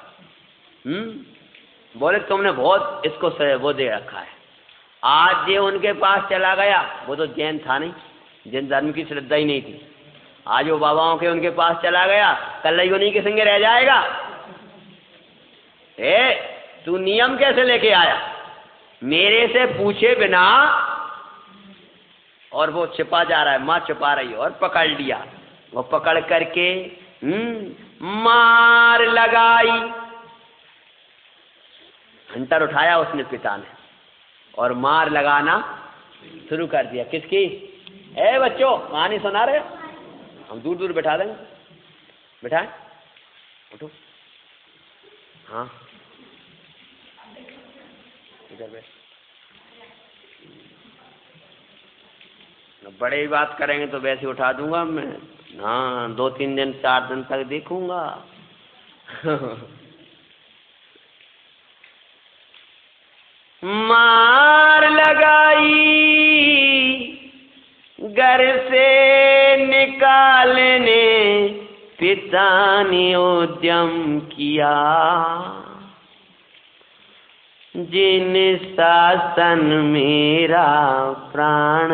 बोले तुमने बहुत इसको वो दे रखा है। आज ये उनके पास चला गया, वो तो जैन था नहीं, जैन धर्म की श्रद्धा ही नहीं थी। आज वो बाबाओं के उनके पास चला गया, कल ही उन्हीं के संगे रह जाएगा। तू नियम कैसे लेके आया? मेरे से पूछे बिना। और वो छिपा जा रहा है, माँ छिपा रही है, और पकड़ लिया। वो पकड़ करके मार लगाई। हंटर उठाया उसने पिता ने, और मार लगाना शुरू कर दिया। किसकी? बच्चों कहानी सुना रहे हो? हम दूर दूर बैठा देंगे। बैठाए, उठो। हाँ इधर बैठ। बड़े ही बात करेंगे तो वैसे उठा दूंगा मैं। हाँ 2-3 दिन 4 दिन तक देखूंगा मार लगाई, घर से निकालने पिता ने उद्यम किया। जिन शासन मेरा प्राण,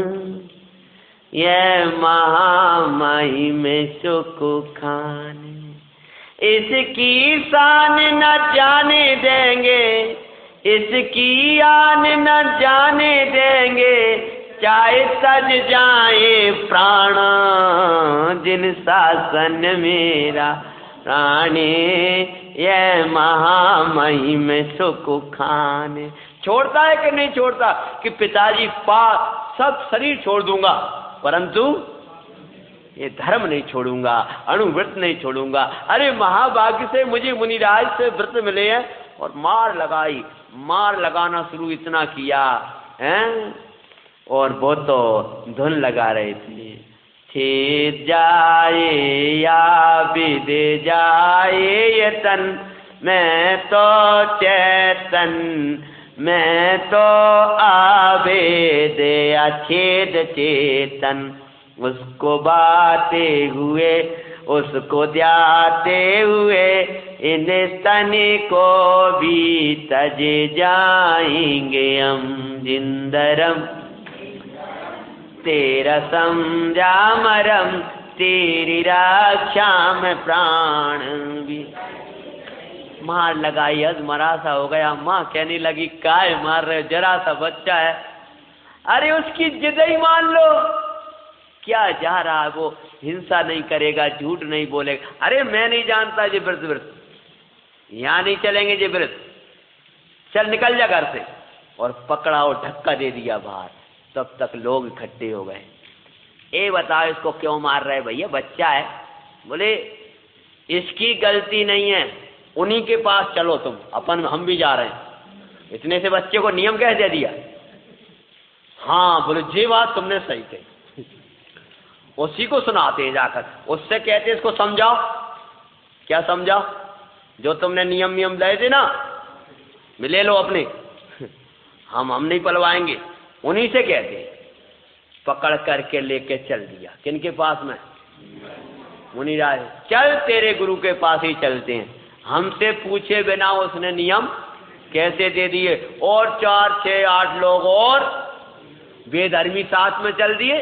यह महामाई में सुख खाने, इसकी शान न जाने देंगे, इसकी आन न जाने देंगे, चाहे सज जाए प्राण, जिन शासन मेरा प्राणे, यह महामही में सुख खाने। छोड़ता है कि नहीं छोड़ता कि पिताजी सब शरीर छोड़ दूंगा परंतु ये धर्म नहीं छोड़ूंगा, अणुव्रत नहीं छोड़ूंगा। अरे महाभाग्य से मुझे मुनिराज से व्रत मिले हैं और मार लगाना शुरू इतना किया हैं, और वो तो धुन लगा रहे थे जाए या विद जाए ये तन, मैं तो चेतन, मैं तो आवेद अछेद चेतन, उसको बाते हुए उसको ध्याते हुए, इन तन को भी तज जाएंगे हम, जिंदरम तेरा समझा मरम, तेरी रक्षा में प्राण भी। मार लगाई, मरा सा हो गया। माँ कहने लगी काय मार रहे, जरा सा बच्चा है। अरे उसकी जिद ही मान लो, क्या जा रहा है वो, हिंसा नहीं करेगा, झूठ नहीं बोलेगा। अरे मैं नहीं जानता ये व्रत यहाँ नहीं चलेंगे ये व्रत, चल निकल जा घर से। और पकड़ा और धक्का दे दिया बाहर। तब तक लोग इकट्ठे हो गए। ए बताओ इसको क्यों मार रहे भैया, बच्चा है। बोले इसकी गलती नहीं है, उन्हीं के पास चलो तुम, हम भी जा रहे हैं। इतने से बच्चे को नियम कह दे दिया। हाँ बोले ये बात तुमने सही कही। उसी को सुनाते हैं जाकर, उससे कहते इसको समझाओ। क्या समझाओ? जो तुमने नियम लाए थे ना, ले लो अपने, हम नहीं पलवाएंगे। उन्हीं से कहते, पकड़ करके लेके चल दिया। किनके पास में? मुनिराज। चल तेरे गुरु के पास ही चलते हैं। हमसे पूछे बिना उसने नियम कैसे दे दिए। और 4, 6, 8 लोग और बेधर्मी साथ में चल दिए।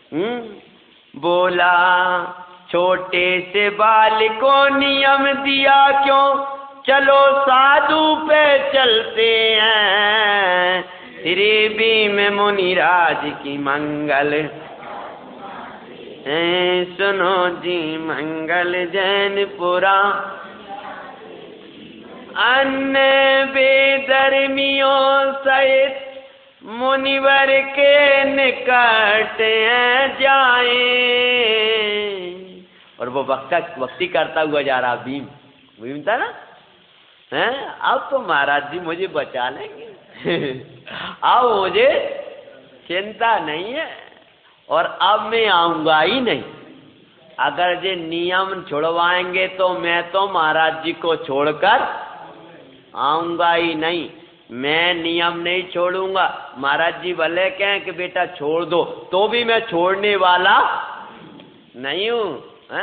बोला छोटे से बाल को नियम दिया क्यों, चलो साधु पे चलते हैं। श्री भीम मुनिराज की मंगल, सुनो जी मंगल जैनपुरा। अन्य बेधर्मियों सहित मुनिवर के निकट जाए। और वो भक्ति करता हुआ जा रहा। भीम था ना, हैं? अब तो महाराज जी मुझे बचा लेंगे। अब मुझे चिंता नहीं है और अब मैं आऊंगा ही नहीं। अगर ये नियम छुड़वाएंगे तो मैं तो महाराज जी को छोड़कर आऊंगा ही नहीं। मैं नियम नहीं छोड़ूंगा। महाराज जी भले कहें कि बेटा छोड़ दो, तो भी मैं छोड़ने वाला नहीं हूं।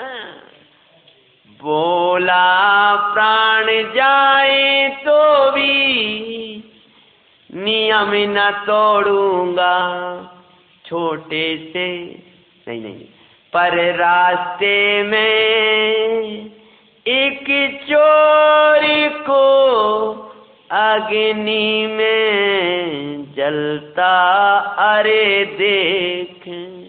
बोला प्राण जाए तो भी नियम न तोड़ूंगा। छोटे से नहीं, पर रास्ते में एक चोरी को अग्नि में जलता अरे देख।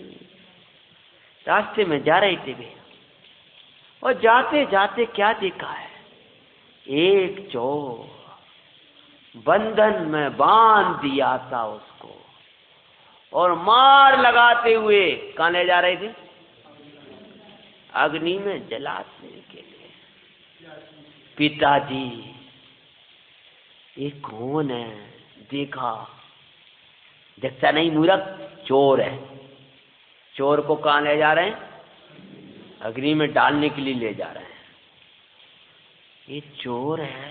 रास्ते में जा रहे थे वे, और जाते जाते क्या देखा है, एक चोर बंधन में बांध दिया था उसको, और मार लगाते हुए कहाँ ले जा रहे थे? अग्नि में जलाने के लिए। पिताजी ये कौन है? देखा, देखता नहीं मूर्ख, चोर है। चोर को कहाँ ले जा रहे हैं? अग्नि में डालने के लिए ले जा रहे हैं। ये चोर है।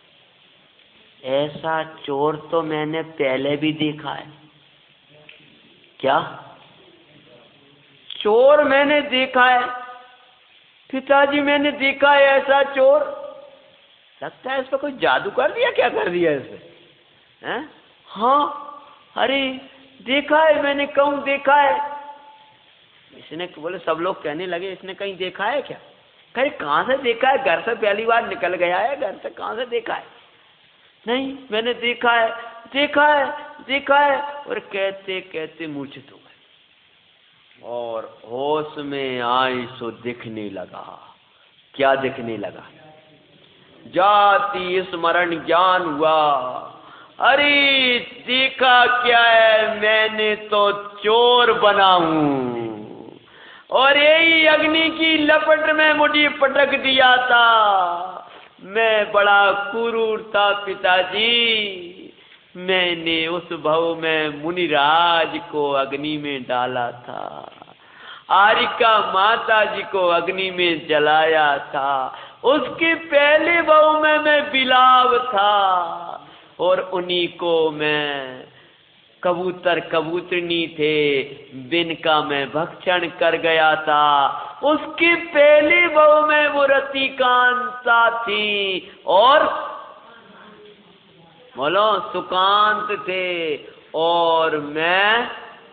ऐसा चोर तो मैंने पहले भी देखा है। क्या? चोर मैंने देखा है पिताजी, मैंने देखा है ऐसा चोर। लगता है इस पर कोई जादू कर दिया। क्या कर दिया इसने? हैं? हाँ, अरे देखा है मैंने, कहूँ देखा है। इसने बोले, सब लोग कहने लगे इसने कहीं देखा है क्या? कहीं कहाँ से देखा है? घर से पहली बार निकल गया है, घर से कहाँ से देखा है? नहीं, मैंने देखा है, देखा है, देखा है। और कहते कहते मूर्छित हो गए और होश में आई सो दिखने लगा। क्या दिखने लगा? जाति स्मरण ज्ञान हुआ। अरे देखा क्या है, मैंने तो चोर बना हूं और यही अग्नि की लपट में मुझे पटक दिया था। मैं बड़ा क्रूर था पिताजी, मैंने उस भव में मुनिराज को अग्नि में डाला था, आरिका माता जी को अग्नि में जलाया था। उसके पहले भव में मैं बिलाव था और उन्हीं को मैं कबूतर कबूतरनी थे, जिनका मैं भक्षण कर गया था। उसके पहले भव में वो रतिकांता थी और बोलो सुकांत थे, और मैं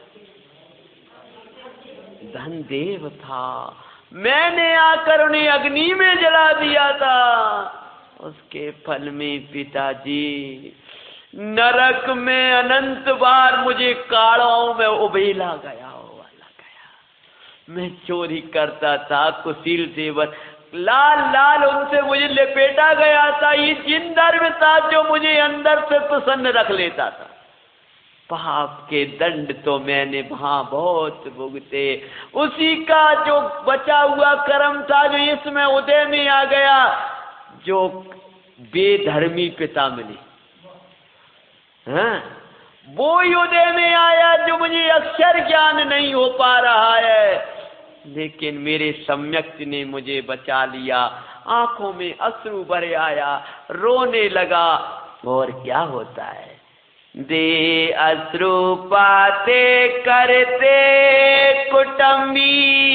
धनदेव था। मैंने आकर उन्हें अग्नि में जला दिया था। उसके फल में पिताजी नरक में अनंत बार मुझे काड़ों में उबेला गया। मैं चोरी करता था, कुशील सेवन, लाल लाल उनसे मुझे लपेटा गया था। ये जिन धर्म था जो मुझे अंदर से प्रसन्न रख लेता था। पाप के दंड तो मैंने वहां बहुत भुगते। उसी का जो बचा हुआ कर्म था जो इसमें उदय में आ गया, जो बेधर्मी पिता मिली, वो उदय में आया जो मुझे अक्षर ज्ञान नहीं हो पा रहा है। लेकिन मेरे सम्यक ने मुझे बचा लिया। आंखों में अश्रु भर आया, रोने लगा। और क्या होता है, दे अश्रु पाते करते कुटुंबी,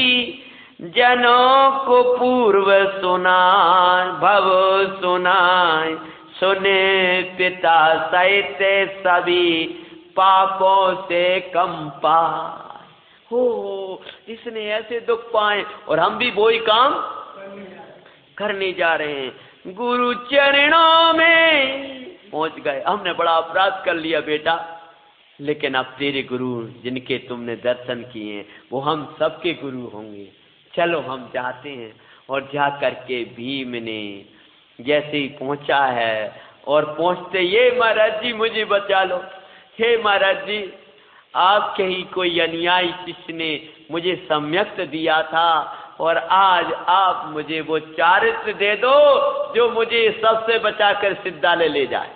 जनों को पूर्व सुनाए भव सुनाए, सुने पिता सहित सभी पापों से कंपा। हो इसने ऐसे दुख पाए और हम भी वही काम करने जा रहे हैं। गुरु चरणों में पहुंच गए। हमने बड़ा अपराध कर लिया बेटा, लेकिन अब तेरे गुरु जिनके तुमने दर्शन किए वो हम सबके गुरु होंगे। चलो हम जाते हैं। और जा करके भीम ने जैसे ही पहुंचा है और पहुंचते, ये महाराज जी मुझे बचा लो, हे महाराज जी आपके ही कोई अनुयायी शिष्य ने मुझे सम्यक दिया था और आज आप मुझे वो चारित्र दे दो जो मुझे सबसे बचाकर सिद्धालय ले जाए।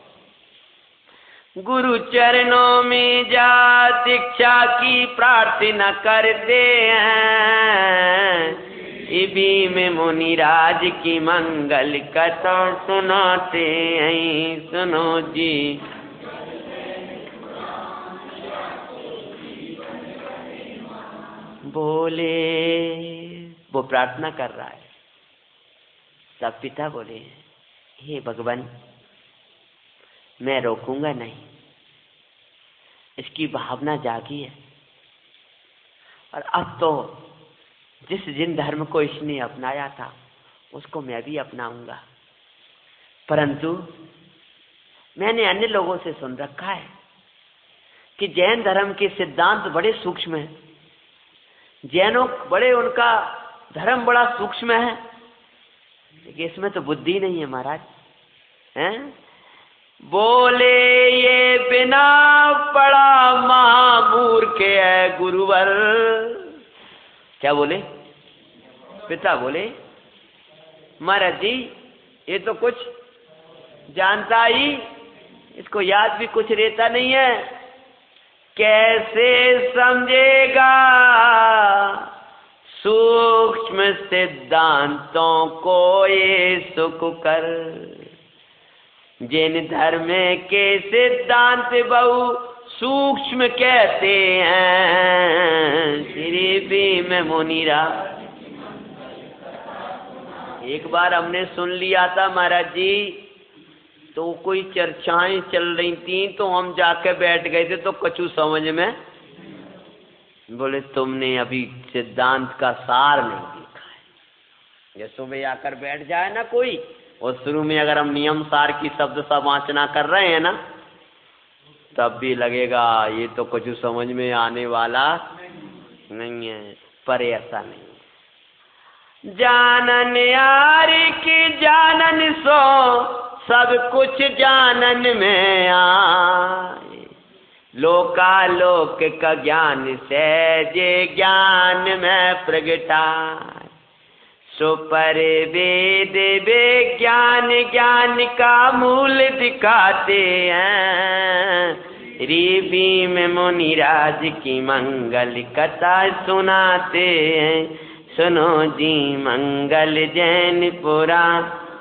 गुरु चरणों में जा दीक्षा की प्रार्थना करते हैं, भीम मुनिराज की मंगल कथा सुनाते हैं। सुनो जी, बोले वो प्रार्थना कर रहा है। सब पिता बोले, हे भगवान मैं रोकूंगा नहीं, इसकी भावना जागी है और अब तो जिन धर्म को इसने अपनाया था उसको मैं भी अपनाऊंगा। परंतु मैंने अन्य लोगों से सुन रखा है कि जैन धर्म के सिद्धांत बड़े सूक्ष्म हैं, जैनों बड़े, उनका धर्म बड़ा सूक्ष्म है, लेकिन इसमें तो बुद्धि नहीं है महाराज। हैं? बोले ये बिना पढ़ा महामूर्ख है गुरुवर। क्या बोले? पिता बोले महाराज जी ये तो कुछ जानता ही, इसको याद भी कुछ रहता नहीं है, कैसे समझेगा सूक्ष्म सिद्धांतों को ये सुख कर। जिन धर्म के सिद्धांत बहु सूक्ष्म कहते हैं, श्री भीम मुनिराज। एक बार हमने सुन लिया था महाराज जी तो कोई चर्चाएं चल रही थी, तो हम जाके बैठ गए थे, तो कछु समझ में बोले तुमने अभी सिद्धांत का सार नहीं देखा है। ये सुबह आकर बैठ जाए ना कोई, और शुरू में अगर हम नियम सार की शब्द समाचना कर रहे हैं ना, तब भी लगेगा ये तो कुछ समझ में आने वाला नहीं है। पर ऐसा नहीं। जानन यार की जानन सो सब कुछ जानन में आए, लोकालोक का ज्ञान सहजे ज्ञान में प्रगटाए, सो पर वेद विज्ञान ज्ञान का मूल दिखाते हैं, ऋषि में मुनिराज की मंगल कथा सुनाते हैं, सुनो जी मंगल जैन पुराण।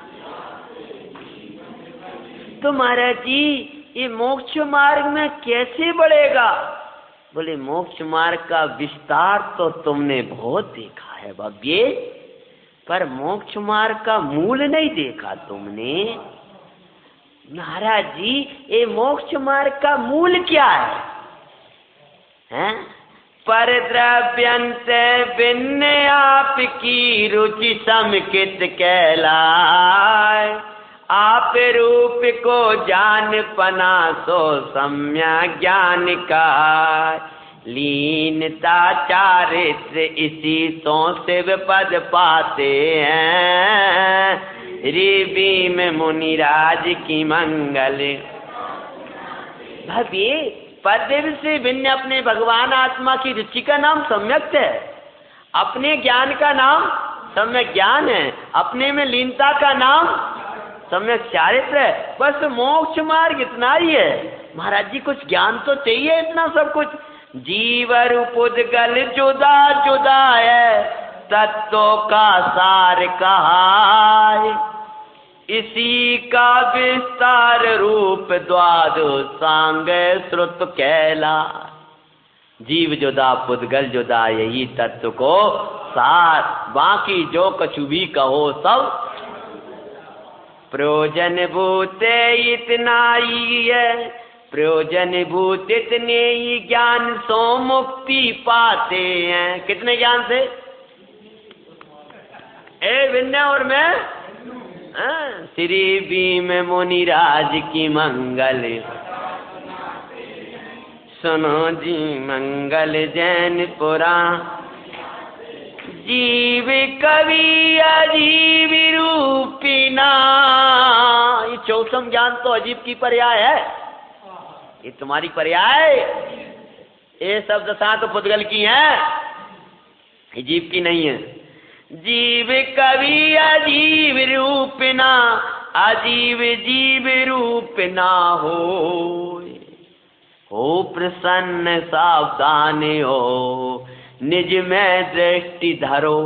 तो महाराज जी ये मोक्ष मार्ग में कैसे बढ़ेगा? बोले मोक्ष मार्ग का विस्तार तो तुमने बहुत देखा है भव्य, पर मोक्ष मार्ग का मूल नहीं देखा तुमने। महाराज जी ये मोक्ष मार्ग का मूल क्या है? हैं? पर द्रव्यंत भिन्न आपकी रुचि समित कहलाए, आप रूप को जान पना सो सम्या ज्ञान का, लीनता चारित्र इसी सो शिव पद पाते हैं, ऋषि में मुनिराज की मंगल। भव्य पद से भिन्न अपने भगवान आत्मा की रुचि का नाम सम्यक है, अपने ज्ञान का नाम सम्यक ज्ञान है, अपने में लीनता का नाम सम्यक चारित्र है। बस मोक्ष मार्ग इतना ही है। महाराज जी कुछ ज्ञान तो चाहिए, इतना सब कुछ। जीवर पुद्गल जुदा जुदा है, तत्वों का सार कहा है, इसी का विस्तार रूप द्वादशांग श्रुत कहला। जीव जुदा पुद्गल जुदा, यही तत्व को सार, बाकी जो कछु भी कहो सब प्रयोजन भूत इतना ही है, प्रयोजन भूत इतने ही ज्ञान सो मुक्ति पाते हैं। कितने ज्ञान से? ए भिन्न और मैं श्री भीम मुनिराज की मंगल, सुनो जी मंगल जैन पुराण। जीव कवि अजीव रूपिना, ये चौथम ज्ञान तो अजीब की पर्याय है, ये तुम्हारी पर्याय। ये सब दशा तो पुद्गल की है, ये जीव की नहीं है। जीव कवि अजीव रूपिना, अजीव जीव रूपिना हो प्रसन्न सावधान हो, निज में दृष्टि धरो।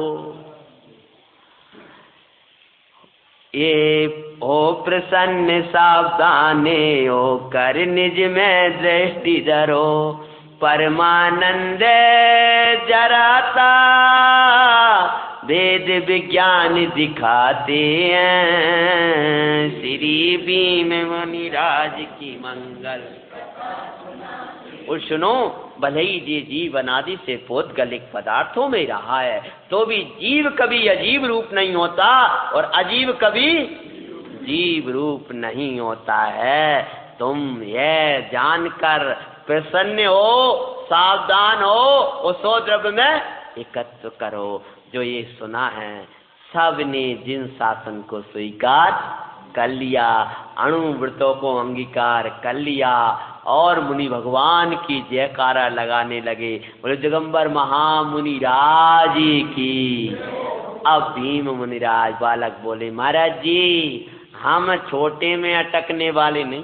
ये हो प्रसन्न सावधाने हो कर निज में दृष्टि धरो, परमानंद जराता वेद विज्ञान दिखाते हैं, श्री भीम मुनिराज की मंगल। और सुनो, भले ही ये जीव अनादि से पौद्गलिक पदार्थों में रहा है, तो भी जीव कभी अजीव रूप नहीं होता और अजीव कभी जीव रूप नहीं होता है। तुम ये जानकर प्रसन्न हो, सावधान हो, और सो द्रव्य में एकत्र करो। जो ये सुना है सबने जिन शासन को स्वीकार कर लिया, अणुव्रतों को अंगीकार कर लिया और मुनि भगवान की जयकारा लगाने लगे। बोले दिगंबर महामुनिराज की। अब भीम मुनिराज बालक बोले, महाराज जी हम छोटे में अटकने वाले नहीं,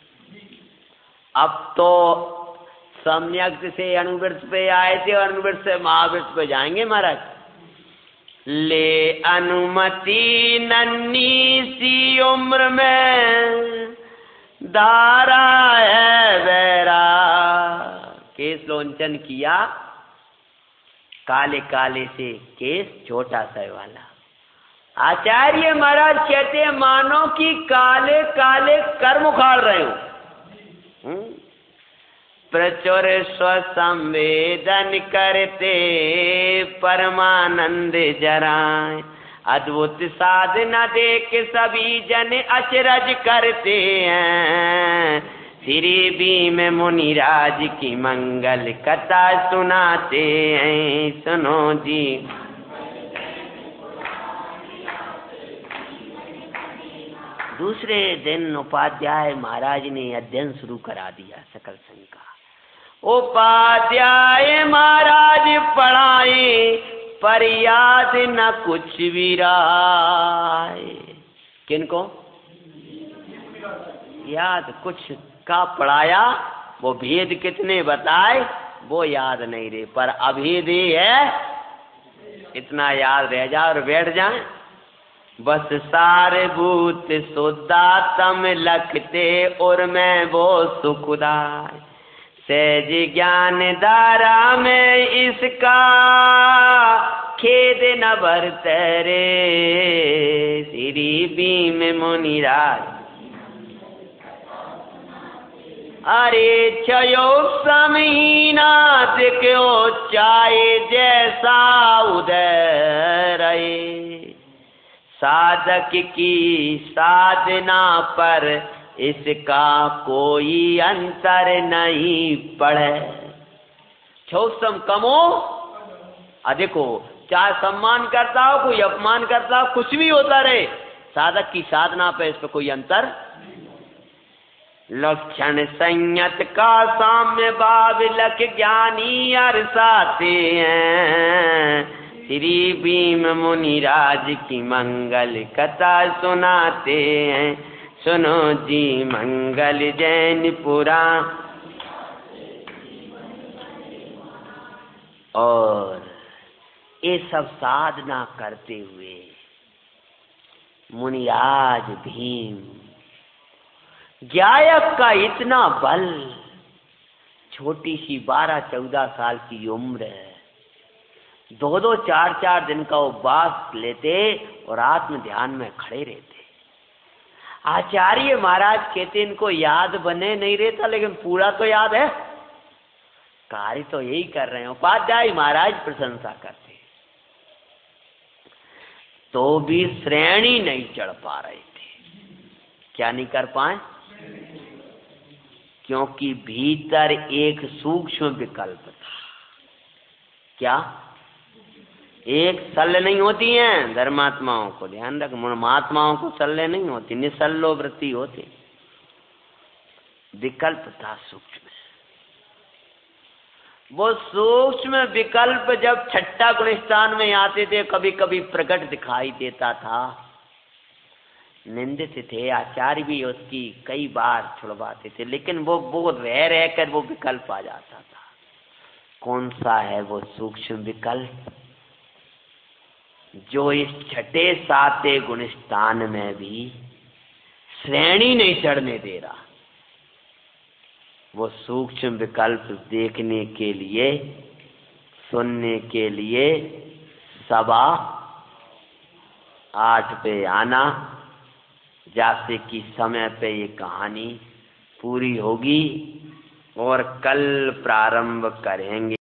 अब तो सम्यक से अणुवृत्त पे आए थे और अणुवृत्त से महावृत्त पे जाएंगे। महाराज ले अनुमति नन्ही सी उम्र में, धारा है वैरा। केस लोंचन किया, काले काले से केस छोटा सा वाला, आचार्य महाराज कहते हैं मानो कि काले काले कर्म उखाड़ रहे हो। प्रचुर स्वसंवेदन करते परमानंद जराए, अद्भुत साधना देख सभी जन अचरज करते हैं। श्री भीम मुनिराज की मंगल कथा सुनाते हैं, सुनो जी। दूसरे दिन उपाध्याय महाराज ने अध्ययन शुरू करा दिया सकल संघ का। उपाध्याय महाराज पढ़ाए पर याद न कुछ भी रहा। किनको याद? कुछ का पढ़ाया, वो भेद कितने बताए वो याद नहीं रहे, पर अभेद है इतना याद रह जाए और बैठ जाए। बस सारे भूत शुद्धात्म लखते और मैं वो सुखदाय, सहज ज्ञान धारा में इसका खेद न बरते रे। श्री भीम मुनिराज अरे चयो समहीना देखो चाहे जैसा उदय रहे, साधक की साधना पर इसका कोई अंतर नहीं पड़े। क्षोभसम कम हो, अधिक हो, चाहे सम्मान करता हो कोई अपमान करता हो, कुछ भी होता रहे, साधक की साधना पे इस पर कोई अंतर। लक्षण संयत का साम्य भाव लख ज्ञानी अरसाते हैं। श्री भीम मुनिराज की मंगल कथा सुनाते हैं, सुनो जी मंगल जैन पुराण। और ये सब साधना करते हुए मुनिराज भीम, गायक का इतना बल, छोटी सी 12-14 साल की उम्र है, 2-2, 4-4 दिन का उपवास लेते और आत्म ध्यान में खड़े रहते। आचार्य महाराज कहते इनको याद बने नहीं रहता, लेकिन पूरा तो याद है, कार्य तो यही कर रहे हैं। उपाध्याय महाराज प्रशंसा करते तो भी श्रेणी नहीं चढ़ पा रहे थे। क्या नहीं कर पाए? क्योंकि भीतर एक सूक्ष्म विकल्प था। क्या? एक सल्ले नहीं होती हैं धर्मात्माओं को, ध्यान रख, महात्माओं को सल्ले नहीं होती, निसल्लो वृत्ति होती। विकल्प था सूक्ष्म। वो सूक्ष्म विकल्प जब छठा गुणस्थान में आते थे कभी कभी प्रकट दिखाई देता था। निंदित थे, आचार्य भी उसकी कई बार छुड़वाते थे, लेकिन वो रह रहकर वो विकल्प आ जाता था। कौन सा है वो सूक्ष्म विकल्प जो इस छठे साते गुणस्थान में भी श्रेणी नहीं चढ़ने दे रहा? वो सूक्ष्म विकल्प देखने के लिए, सुनने के लिए 7:15 पे आना, जैसे कि समय पे ये कहानी पूरी होगी और कल प्रारंभ करेंगे।